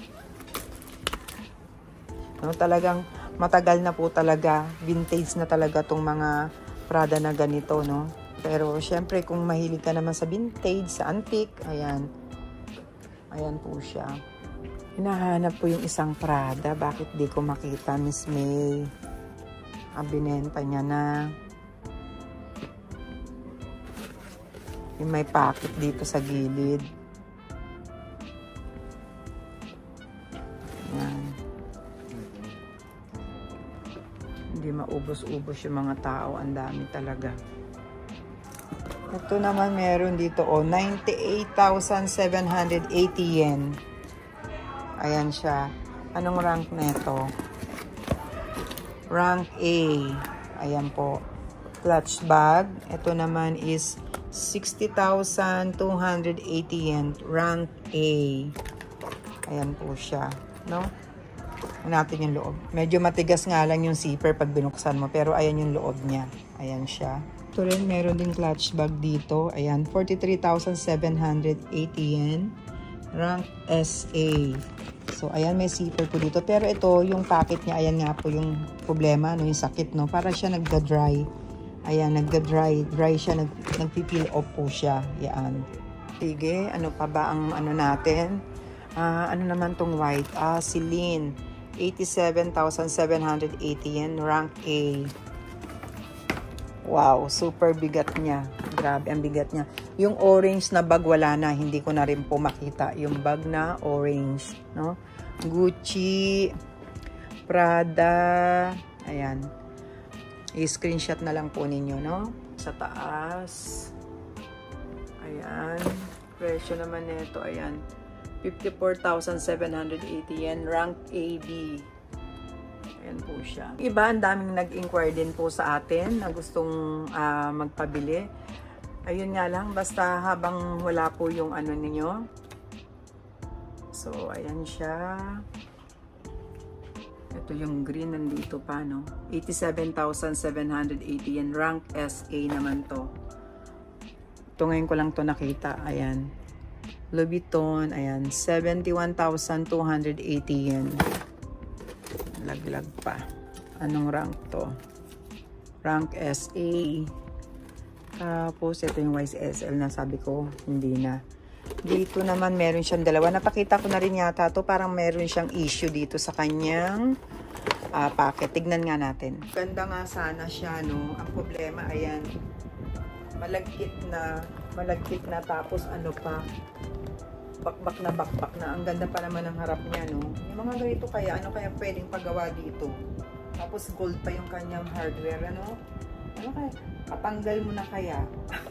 No, talagang matagal na po talaga, vintage na talaga tong mga Prada na ganito, no? Pero syempre kung mahilig ka naman sa vintage, sa antique, ayan. Ayan po siya. Hinahanap po yung isang Prada. Bakit di ko makita, Miss May? Binenta niya na. Yung may pocket dito sa gilid. Ayan. Hindi maubos-ubos yung mga tao. Ang dami talaga. Ito naman meron dito, oh, 98,780 yen. Ayan siya. Anong rank nito? Rank A. Ayan po. Clutch bag. Ito naman is 60,280 yen. Rank A. Ayan po siya. No? Natin yung loob. Medyo matigas nga lang yung zipper pag binuksan mo. Pero ayan yung loob niya. Ayan siya. Ito rin, meron din clutch bag dito. Ayan, 43,780 yen. Rank SA. So, ayan, may zipper po dito. Pero ito, yung pocket niya, ayan nga po yung problema, no, yung sakit, no? Para siya nagda-dry. Ayan, nagda-dry. Dry siya, nagpipil off po siya. Yan. Sige, ano pa ba ang ano natin? Ano naman tong white? Celine. 87,780 yen. Rank A. Wow, super bigat niya. Grabe, ang bigat niya. Yung orange na bag, wala na. Hindi ko na rin po makita. Yung bag na orange. No? Gucci. Prada. Ayan. I-screenshot na lang po ninyo, no? Sa taas. Ayan. Presyo naman nito, ayan. 54,780 yen. Rank AB. Ayan po siya. Iba, ang daming nag-inquire din po sa atin na gustong magpabili. Ayun nga lang, basta habang wala po yung ano ninyo. So, ayan siya. Ito yung green, nandito pa, no? 87,780 yen. Rank SA naman to. Ito ngayon ko lang to nakita. Ayan. Louis Vuitton. Ayan. 71,280 yen. Laglag pa. Anong rank to? Rank SA. Tapos, ito yung YSL na sabi ko, hindi na. Dito naman meron siyang dalawa. Napakita ko na rin yata to. Parang meron siyang issue dito sa kanyang packet. Tignan nga natin. Ganda nga sana siya, no? Ang problema, ayan. Malagkit na. Tapos ano pa? Bakbak na. Ang ganda pa naman ng harap niya, no? Yung mga ganito kaya, ano kaya pwedeng pagawa dito? Tapos gold pa yung kanyang hardware, ano? Ano kaya? Patanggal mo na kaya?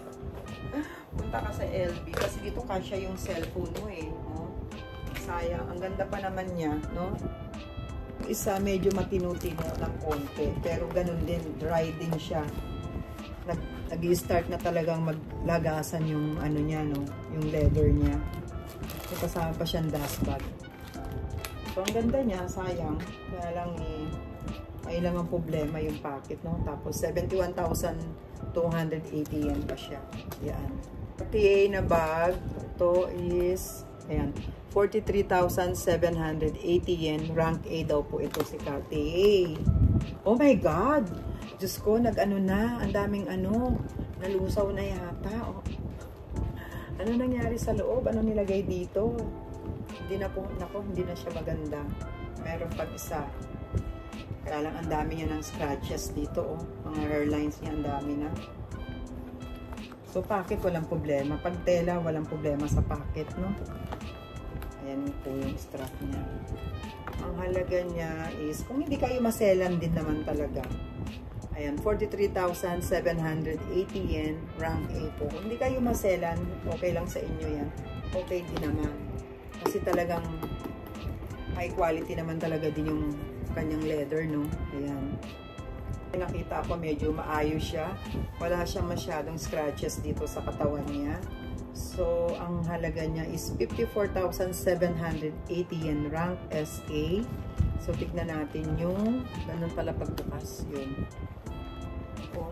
Punta ka sa LB kasi dito kasya yung cellphone mo eh, no? Sayang, ang ganda pa naman niya, no? Isa medyo matino-tino ng konti, pero ganun din, dry din siya. Nag-i-start na talagang maglagasan yung ano niya, no? Yung leather niya. So, kasama pa siyang dust bag. So, ang ganda niya, sayang. Kaya lang ay lang ang problema yung packet, no? Tapos 71,280 yen pa siya. Yan. TA na bag, ito is, ayan, 43,780 yen. Rank A daw po ito si TA. Oh my God! Diyos ko, nag-ano na, ang daming ano, nalusaw na yata. Oh. Ano nangyari sa loob? Ano nilagay dito? Hindi na po, nako, hindi na siya maganda. Meron pag isa. Kaya lang, ang dami niya ng scratches dito, oh. Mga hairlines niya, ang dami na. So, packet, walang problema. Pag tela, walang problema sa packet, no? Ayan po yung strap niya. Ang halaga niya is, kung hindi kayo maselan din naman talaga, ayan, 43,780 yen, rank A po. Kung hindi kayo maselan, okay lang sa inyo yan. Okay din naman. Kasi talagang high quality naman talaga din yung kanyang leather, no? Ayan. Nakita ko medyo maayos siya. Wala siyang masyadong scratches dito sa katawan niya. So, ang halaga niya is 54,780 yen, rank SA. So, tignan natin yung ganun pala pagbukas. Yun. Oh,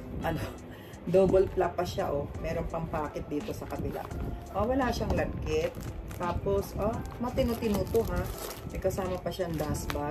double flap pa siya, oh. Meron pang pocket dito sa kabila. Oh, wala siyang lagkit. Tapos, oh, matino-tino to, ha. May kasama pa siyang dust bag.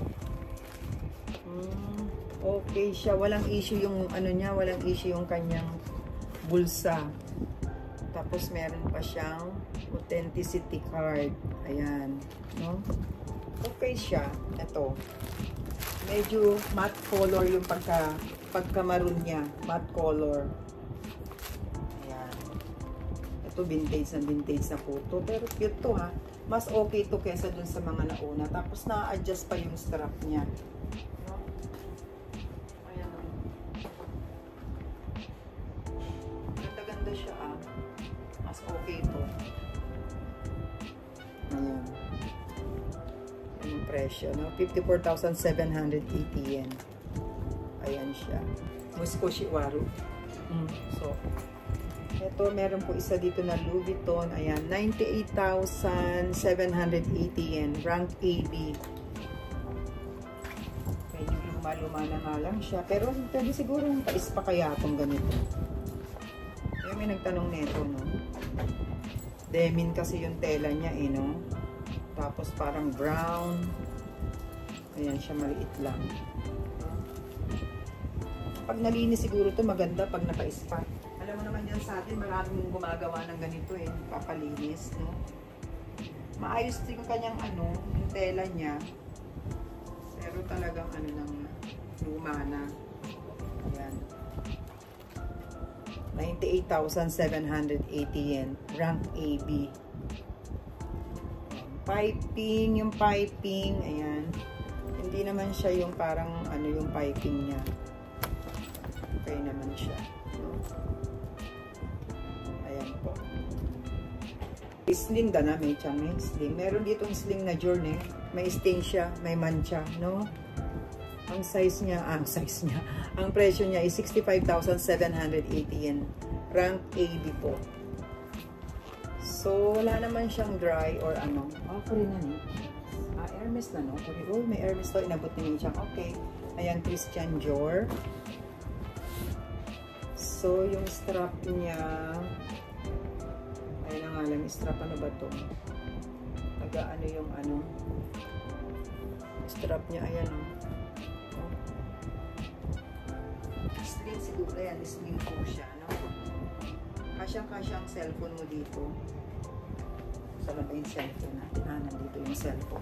Okay siya. Walang issue yung ano niya, walang issue yung kanyang bulsa. Tapos meron pa siyang authenticity card. Ayan, no? Okay siya. Ito. Medyo matte color yung pagka-maroon niya. Matte color. Ayan. Ito vintage na po to. Pero cute to, ha. Mas okay to kesa dun sa mga nauna. Tapos na-adjust pa yung strap niya. Siya, mas okay to. Ayan. Ayan yung presyo, no? 54,780 yen. Ayan siya. Muskoshiwaru. So, ito, meron po isa dito na Louis Vuitton. Ayan, 98,780 yen. Rank AB. Medyo luma-luma na nga lang siya. Pero, pwede siguro pais pa kaya itong ganito. May nagtanong nito, no? Denim kasi yung tela niya, eh, no? Tapos parang brown. Ayan siya, maliit lang. pag nalinis siguro to maganda pag naka-spa. Alam mo naman yan sa atin, maraming gumagawa ng ganito eh, papalinis, no? Maayos din yung kanyang ano, yung tela niya. Pero talagang ano ng luma na. Ayan. 98,780 yen. Rank AB. Piping, yung piping, ayan. Hindi naman siya yung parang ano yung piping niya. Okay naman siya. No? Ayan po. Sling na may tiyang sling. Meron ditong sling na journey. May stain siya, may mancha, no? Ang size niya, ang presyo niya is 65,780 yen. Rank AB po. So, wala naman siyang dry or ano. Rin na, no? Hermes na, no? Oh, may Hermes to. Inabot niya siyang. Okay. Ayan, Christian Dior. So, yung strap niya, ayan na nga lang, strap ano ba to? Ano yung ano? Strap niya, ayan o. Sling siguro, ayan, sling po siya, no? Kasyang-kasya ang cellphone mo dito. Saan ba yung cellphone natin? Nandito yung cellphone.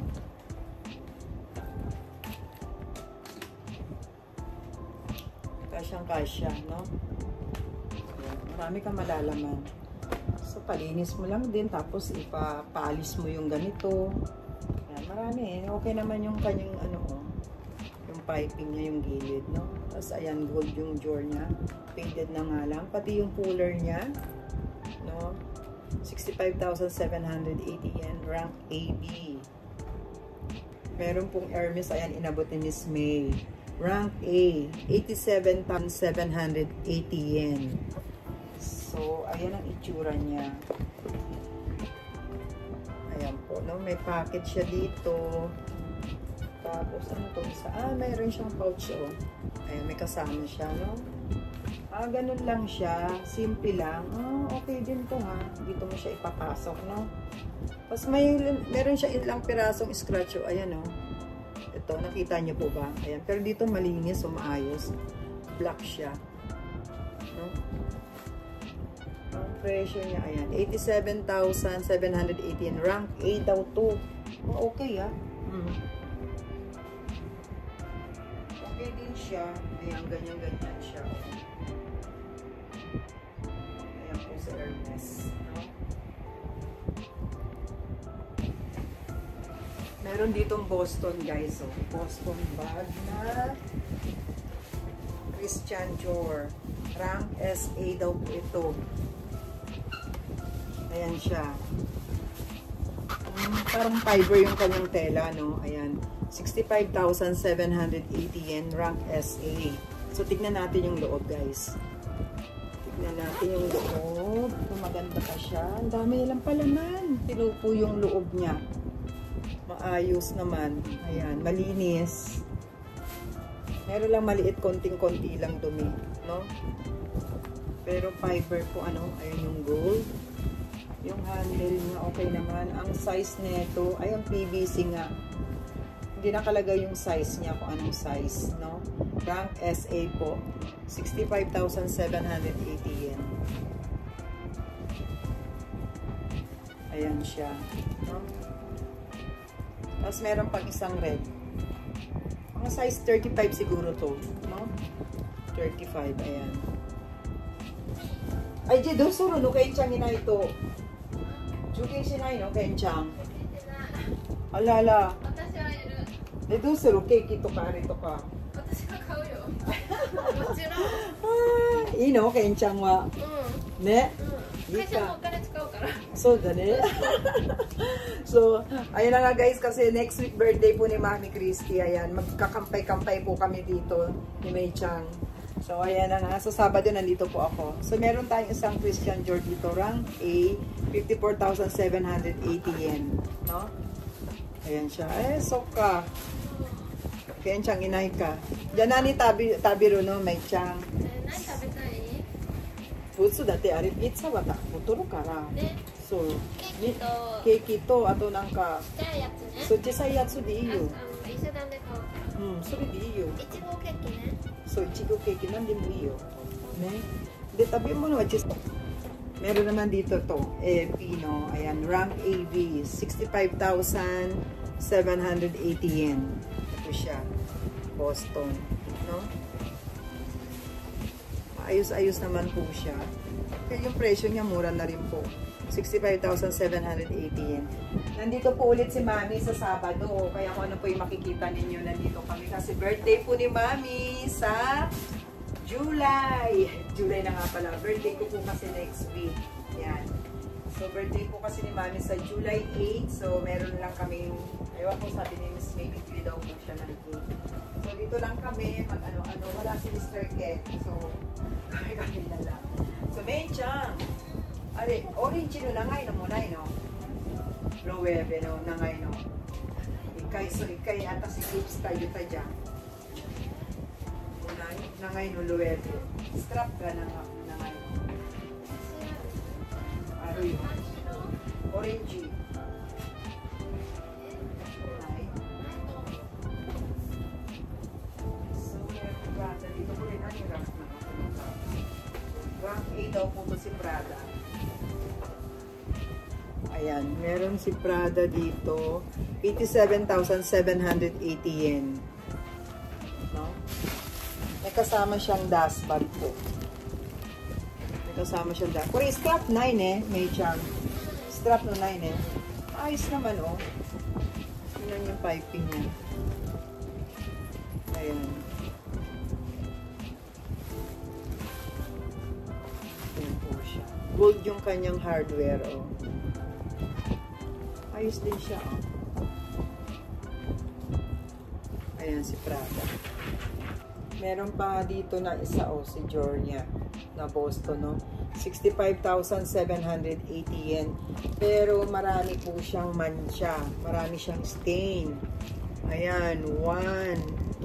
Kasyang-kasya, no? Ayan, marami kang malalaman. So, palinis mo lang din, tapos ipapalis mo yung ganito. Ayan, marami eh. Okay naman yung kanyang ano, yung piping niya, yung gilid, no? Tapos, ayan, gold yung jaw niya. Painted na nga lang. Pati yung puller niya, no? 65,780 yen. Rank AB. Meron pong Hermes, ayan, inabot ni Miss May. Rank A, 87,780 yen. So, ayan ang itsura niya. Ayan po, no? May packet siya dito. Tapos, ano to? Mayroon siyang pouch, oh. Ayan, may kasama siya, no? Ganun lang siya. Simple lang. Okay din to, ha? Dito mo siya ipapasok, no? Tapos, meron siya ilang pirasong scratch, oh. Ayan, oh. Ito, nakita niyo po ba? Ayan. Pero dito malinis, o maayos. Black siya. No? Ang presyo niya, ayan, 87,780 yen. Rank A daw to. Okay, ah. Okay din siya. Ayan, ganyan-ganyan siya. Ayan po sa Hermes. No? Meron ditong Boston, guys. Oh. Boston bag na Christian Dior. Rank SA daw po ito. Ayan siya. Parang fiber yung kanyang tela, no? Ayan. 65,780 yen. Rank SA. So, tignan natin yung loob, guys. Tignan natin yung loob. Maganda pa siya. Ang dami lang pala man. Tinupo yung loob niya. Maayos naman. Ayan, malinis. Meron lang maliit, konting-konti lang dumi, no? Pero fiber po, ano, ayan yung gold. Yung handle niya, okay naman. Ang size nito, ay ang PVC nga. Hindi nakalagay yung size niya, kung anong size, no? Rank SA po. 65,780 yen. Ayan siya, no? Tapos meron pang isang red. Mga size 35 siguro to, no? 35, ayan. Ay, je, do suru no kenchang ina ito. Jukin shinai no kenchang. Alala. De, do suru keiki to ka rito ka.いいのケンちゃんは。ね。So, dali. So, ayun na nga guys, kasi next week birthday po ni Mami Christy. Ayan, magkakampay-kampay po kami dito ni May Chang. So, ayan na nga. So, Sabado nandito po ako. So, meron tayong isang Christian Dior dito. Rank A, 54,780 yen. No? Ayan siya. Eh, soka. Kaya Chang, inay ka. Diyan na ni Tabiro, no? May Chang. 普通だってあれピッツァはボトルからそうケーキとあとなんかそう小さいやつでいいよそれでいいよ。 いちごケーキね。 そう、いちごケーキなんでもいいよ。ね。で, tabi mo na, just, meron naman dito to, Pino, ayan, rank AV, 65,780 yen. Ito siya, Boston, no? Ayos-ayos naman po siya. Kaya yung presyo niya, mura na rin po. 65,780 yen. Nandito po ulit si Mami sa Sabado. Kaya kung ano po yung makikita ninyo, nandito kami. Kasi birthday po ni Mami sa July. July na nga pala. Birthday ko po kasi next week. Yan. So, birthday po kasi ni Mami sa July 8. So, meron lang kami, ayaw po sabi ni Miss May, bigli daw po siya ng cake. So, dito lang kami, mag-ano-ano. Wala si Mr. Ken. So, kami na lang. So, May-chan. Are, orange no nangay no munay no. Loewe no nangay no. Ikay ata si clips tayo dyan. Munay, nangay no loewe. Strap ka na nangay no. Aroy. Orange. Munay. So, Prada dito po rin ang rank na. Rank A daw po to si Prada. Ayan, meron si Prada dito, 87,780 yen. No? May kasama siyang dust bag po. May kasama siyang dust. Pero strap 9 may charm. Strap no 9 Ayos naman oh. Yun yung piping niya. Ayan. Ayan po siya. Gold yung kanyang hardware oh. Ayos din siya, oh. Ayan si Prada. Meron pa dito na isa, oh, si Jornia na Boston, no? 65,780 yen. Pero marami po siyang mancha. Marami siyang stain. Ayan, 1,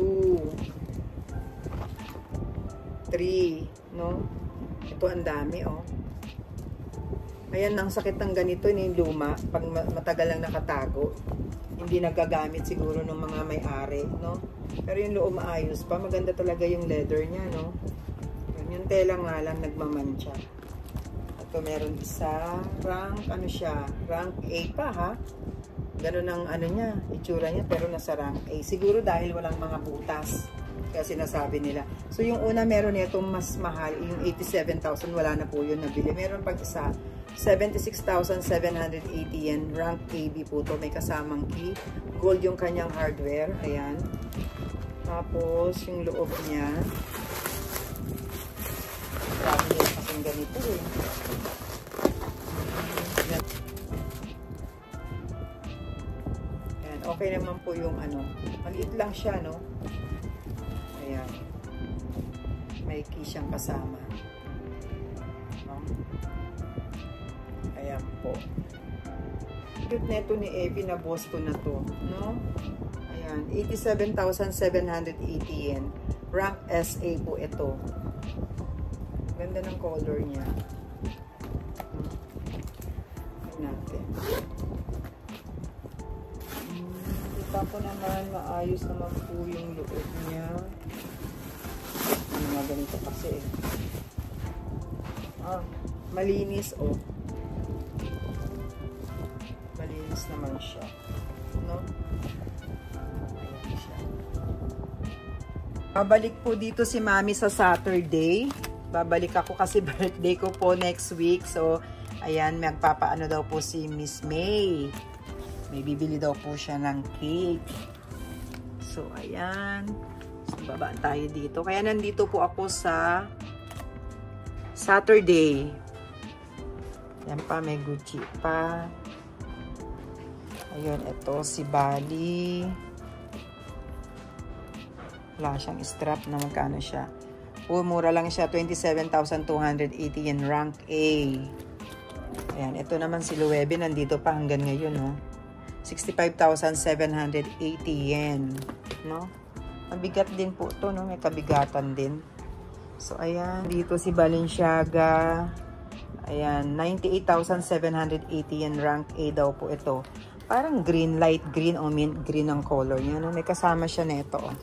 2, 3, no? Ito ang dami, oh. Ayan, ang sakit ng ganito ni luma, pag matagal lang nakatago. Hindi nagagamit siguro ng mga may-ari, no? Pero yung loob maayos pa, maganda talaga yung leather niya, no? Yung tela nga lang nagmamantsa. Ito meron isa, rank, ano siya, rank A pa ha? Ganun ang ano niya, itsura niya, pero nasa rank A. Siguro dahil walang mga butas. Kaya sinasabi nila. So yung una meron nito mas mahal, yung 87,000, wala na po yun nabili. Meron pag isa, 76,780 yen, rank AB po to, may kasamang key. Gold yung kanyang hardware, ayan. Tapos yung loob niya, marami yun kasing ganito eh. Ayan, okay naman po yung ano, maliit lang siya, no? Ayan. May key siyang kasama. No? Ayan po. Cute neto ni Evie na Boston na to. No? Ayan. 87,780 yen. Rank SA po ito. Ganda ng color niya. Natin. Ito po naman, maayos naman po yung loob niya. Yung mga ganito kasi. Malinis oh. Malinis naman siya. No? Ayan siya. Babalik po dito si Mami sa Saturday. Babalik ako kasi birthday ko po next week. So, ayan, magpapaano daw po si Miss May. May bibili daw po siya ng cake. So, ayan. So, babaan tayo dito. Kaya nandito po ako sa Saturday. Ayan pa, may Gucci pa. Ayun, ito si Bali. Wala siyang strap na magkano siya. Mura lang siya, 27,280 yen, rank A. Ayan, ito naman si Loewe, nandito pa hanggang ngayon, no? 65,780 yen, no? Mabigat din po to, no? May kabigatan din. So, ayan, dito si Balenciaga. Ayan, 98,780 yen, rank A daw po ito. Parang green, light green o mint green ang color niya. No? May kasama siya neto. Oh.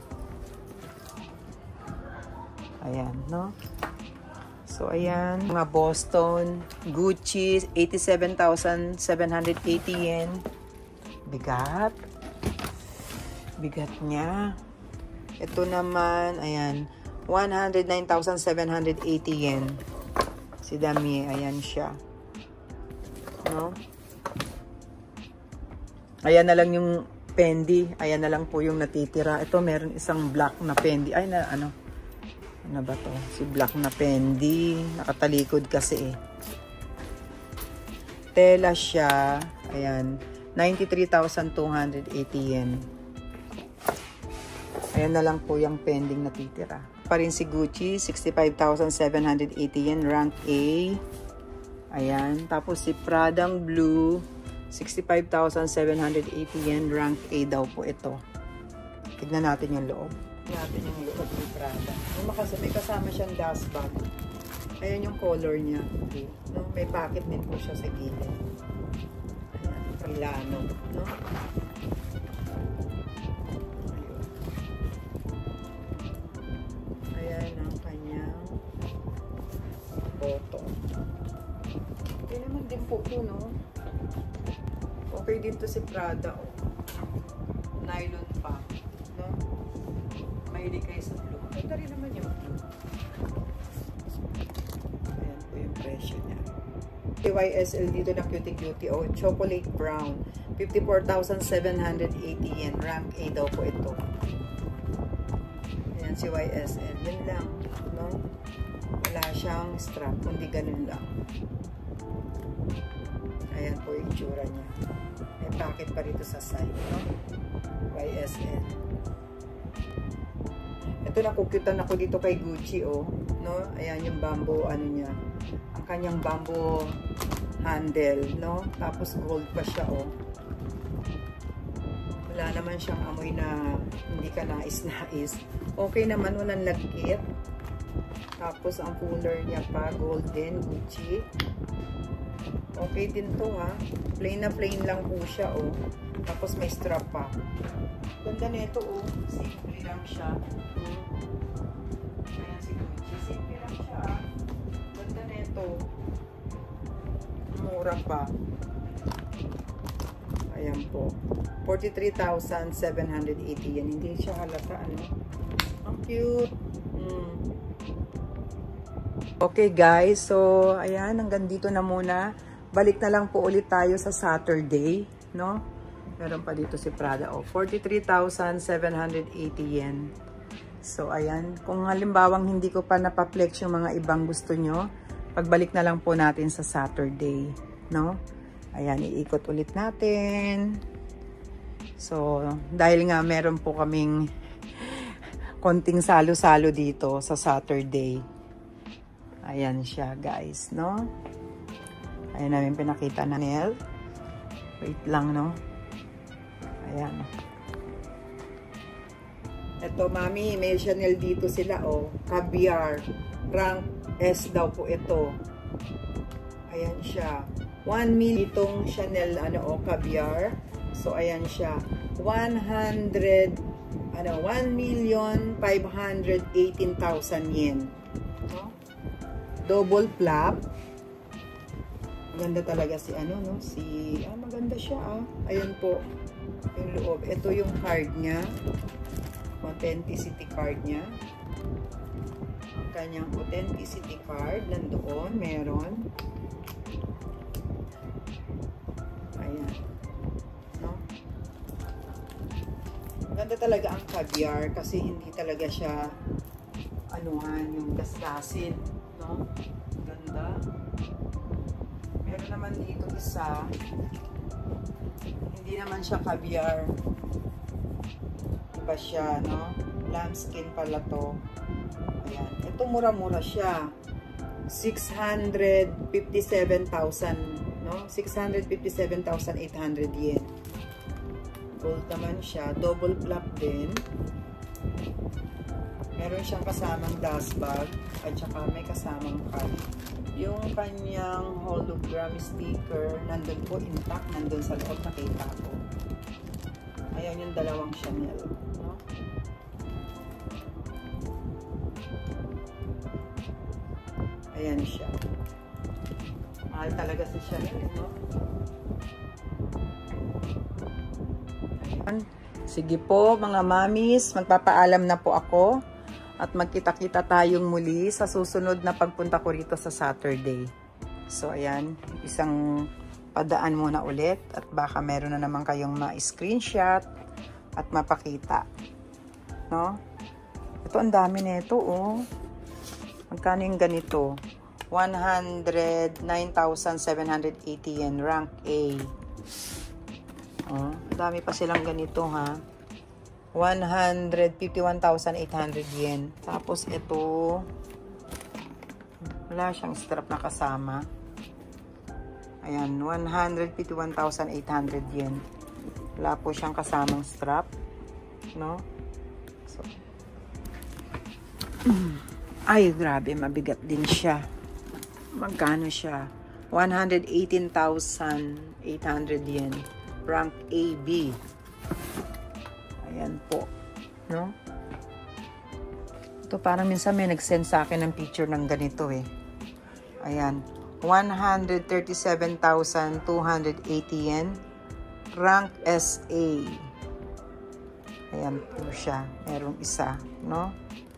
Ayan, no? So, ayan. Mga Boston, Gucci, 87,780 yen. Bigat. Bigat niya. Ito naman, ayan, 109,780 yen. Si Damier, ayan siya. No? Ayan na lang yung Fendi. Ayan na lang po yung natitira. Ito, meron isang black na Fendi. Ay, na, ano ba to? Si black na Fendi. Nakatalikod kasi eh. Tela siya. Ayan. 93,280 yen. Ayan na lang po yung pending natitira. Pa rin si Gucci, 65,780 yen, rank A. Ayan. Tapos si Pradang Blue, 65,780 yen, rank A daw po ito. Tignan natin yung loob. Tignan natin yung loob ni Prada. May kasama siyang dust bag. Ayan yung color niya. Okay. No? May pocket din po siya sa gilid. Ayan. Milano. No? Okay naman din po ito, no? Okay din to si Prada, oh. Nylon pa, no? Mahilig kayo sa blue. Ito rin naman yung blue. Ayan po yung presyo niya. YSL dito na cutie, oh. Chocolate brown. 54,780 yen. Rank A daw po ito. Ayan si YSL. Yun lang, no? Wala siyang strap, kundi ganun lang. Ayan po yung itsura niya. May packet pa rito sa side, no? YSL. Ito, nakukutan ako dito kay Gucci, oh. No? Ayan yung bamboo, ano niya. Ang kanyang bamboo handle, no? Tapos gold pa siya, oh. Wala naman siyang amoy na hindi ka nais-nais. Okay naman, walang lagkit. Tapos, ang cooler niya pa, golden, Gucci. Okay din to, ha. Plain na plain lang po siya, oh. Tapos, may strap pa. Ganda nito, oh. Simple lang siya. Ayan si Gucci. Simple lang siya, ah. Ganda nito. Mura pa. Ayan po. 43,780 yan. Hindi siya halata, ano. Ang cute. Okay guys, so ayan, hanggang dito na muna. Balik na lang po ulit tayo sa Saturday, no? Meron pa dito si Prada, oh, 43,780 yen. So ayan, kung halimbawang hindi ko pa napaplex yung mga ibang gusto nyo, pagbalik na lang po natin sa Saturday, no? Ayan, iikot ulit natin. So, dahil nga meron po kaming konting salo-salo dito sa Saturday. Ayan siya, guys, no? Ayan namin pinakita na nail. Wait lang, no? Ayan. Ito, mami, may Chanel dito sila, oh. Caviar. Rank S daw po ito. Ayan siya. 1 million itong Chanel, ano, oh, Caviar. So, ayan siya. 1,518,000 yen. No? Double flap. Maganda talaga si ano, no? Maganda siya, ah. Ayun po. Yung loob. Ito yung card niya. Authenticity card niya. Ang kanyang authenticity card. Nandoon. Meron. Ayan. No? Maganda talaga ang Caviar kasi hindi talaga siya anuhan, yung gasgasin. No? Ganda. Meron naman dito isa. Hindi naman siya Caviar. Iba siya, no? Lambskin pala to. Ayan. Ito mura-mura siya. 657,000, no? 657,800 yen. Gold naman siya. Double flap din. Meron siyang kasamang dust bag at saka may kasamang card. Yung kanyang hologram sticker, nandun po intact, nandun sa loob, nakita ko. Ayan yung dalawang Chanel. No? Ayan siya. Mahal talaga si Chanel, no? Ayan. Sige po, mga mamis, magpapaalam na po ako. At magkita-kita tayong muli sa susunod na pagpunta ko rito sa Saturday. So, ayan. Isang padaan muna ulit. At baka meron na naman kayong ma-screenshot at mapakita. No? Ito, ang dami nito, oh. Magkano yung ganito? 109,780 yen. Rank A. Oh, dami pa silang ganito, ha? 151,800 yen. Tapos ito, wala siyang strap na kasama. Ayan, 151,800 yen. Wala po siyang kasamang strap, no? So, ay, grabe, mabigat din siya. Magkano siya? 118,800 yen. Rank AB. Ayan po, no? Ito parang minsan may nag-send sa akin ng picture ng ganito eh. Ayan, 137,280 yen. Rank SA. Ayan po siya. Merong isa, no?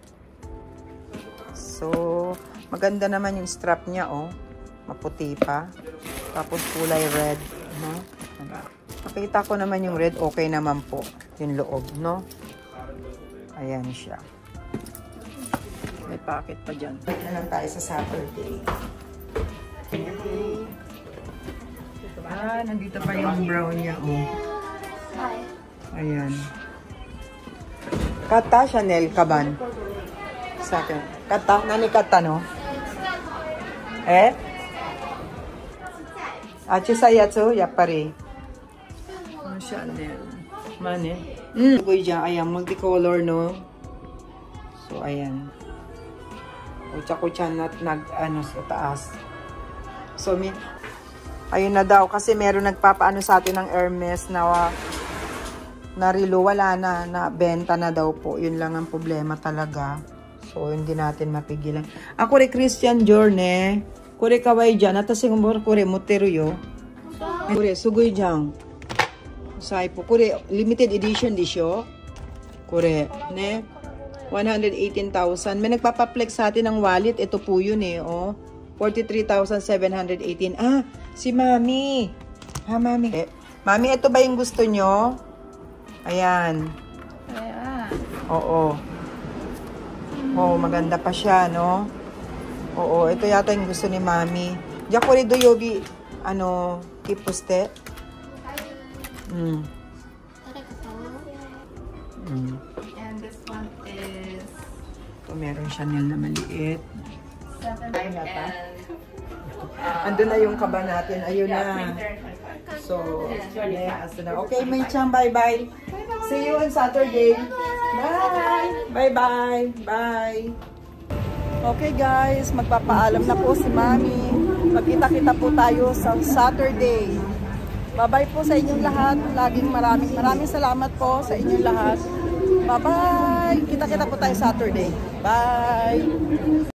So, maganda naman yung strap niya, oh. Maputi pa. Tapos kulay red, no? Nakita ko naman yung red, okay naman po. Yung loob, no? Ayan siya. May packet pa dyan. Balik na lang tayo sa Saturday. Okay. Ah, nandito pa yung brown niya, oh. Ayan. Kata, Chanel, kaban. Sa akin. Kata, nani kata, no? Eh? Achisayatsu, yapari. Chanel. Mane. Tugoy dyan. Ayan, multicolor, no? So, ayan. Kutsa-kutsa na ano, sa taas. So, ayun na daw. Kasi meron nagpapaano sa atin ng Hermes na relo. Wala na. Benta na daw po. Yun lang ang problema talaga. So, hindi natin mapigilan. Ako rin Christian Journey. Kure kawai dyan. Atasing umur kure motero yo. Kure, sugoy dyan. Saipo. Kure, limited edition di siyo. Kure, ne? 118,000. May nagpapaplex sa atin ng wallet. Ito po yun eh, oh. 43,718. Ah, si Mami. Ha, Mami. Mami, ito ba yung gusto nyo? Ayan. Oo. Oh, maganda pa siya, no? Oo, ito yata yung gusto ni Mami. Yakuri do yobi, ano, kipuste? And this one is Ito, meron Chanel na maliit. 7 and Andun na yung kaba natin. Ayun na. So, yes, na. Okay, may chang, bye-bye. See you on Saturday. Bye. Bye-bye. Bye. Okay guys, magpapaalam na po si Mami. Magkita-kita po tayo sa Saturday. Bye-bye po sa inyong lahat. Laging maraming salamat po sa inyong lahat. Bye-bye. Kita-kita po tayo Saturday. Bye.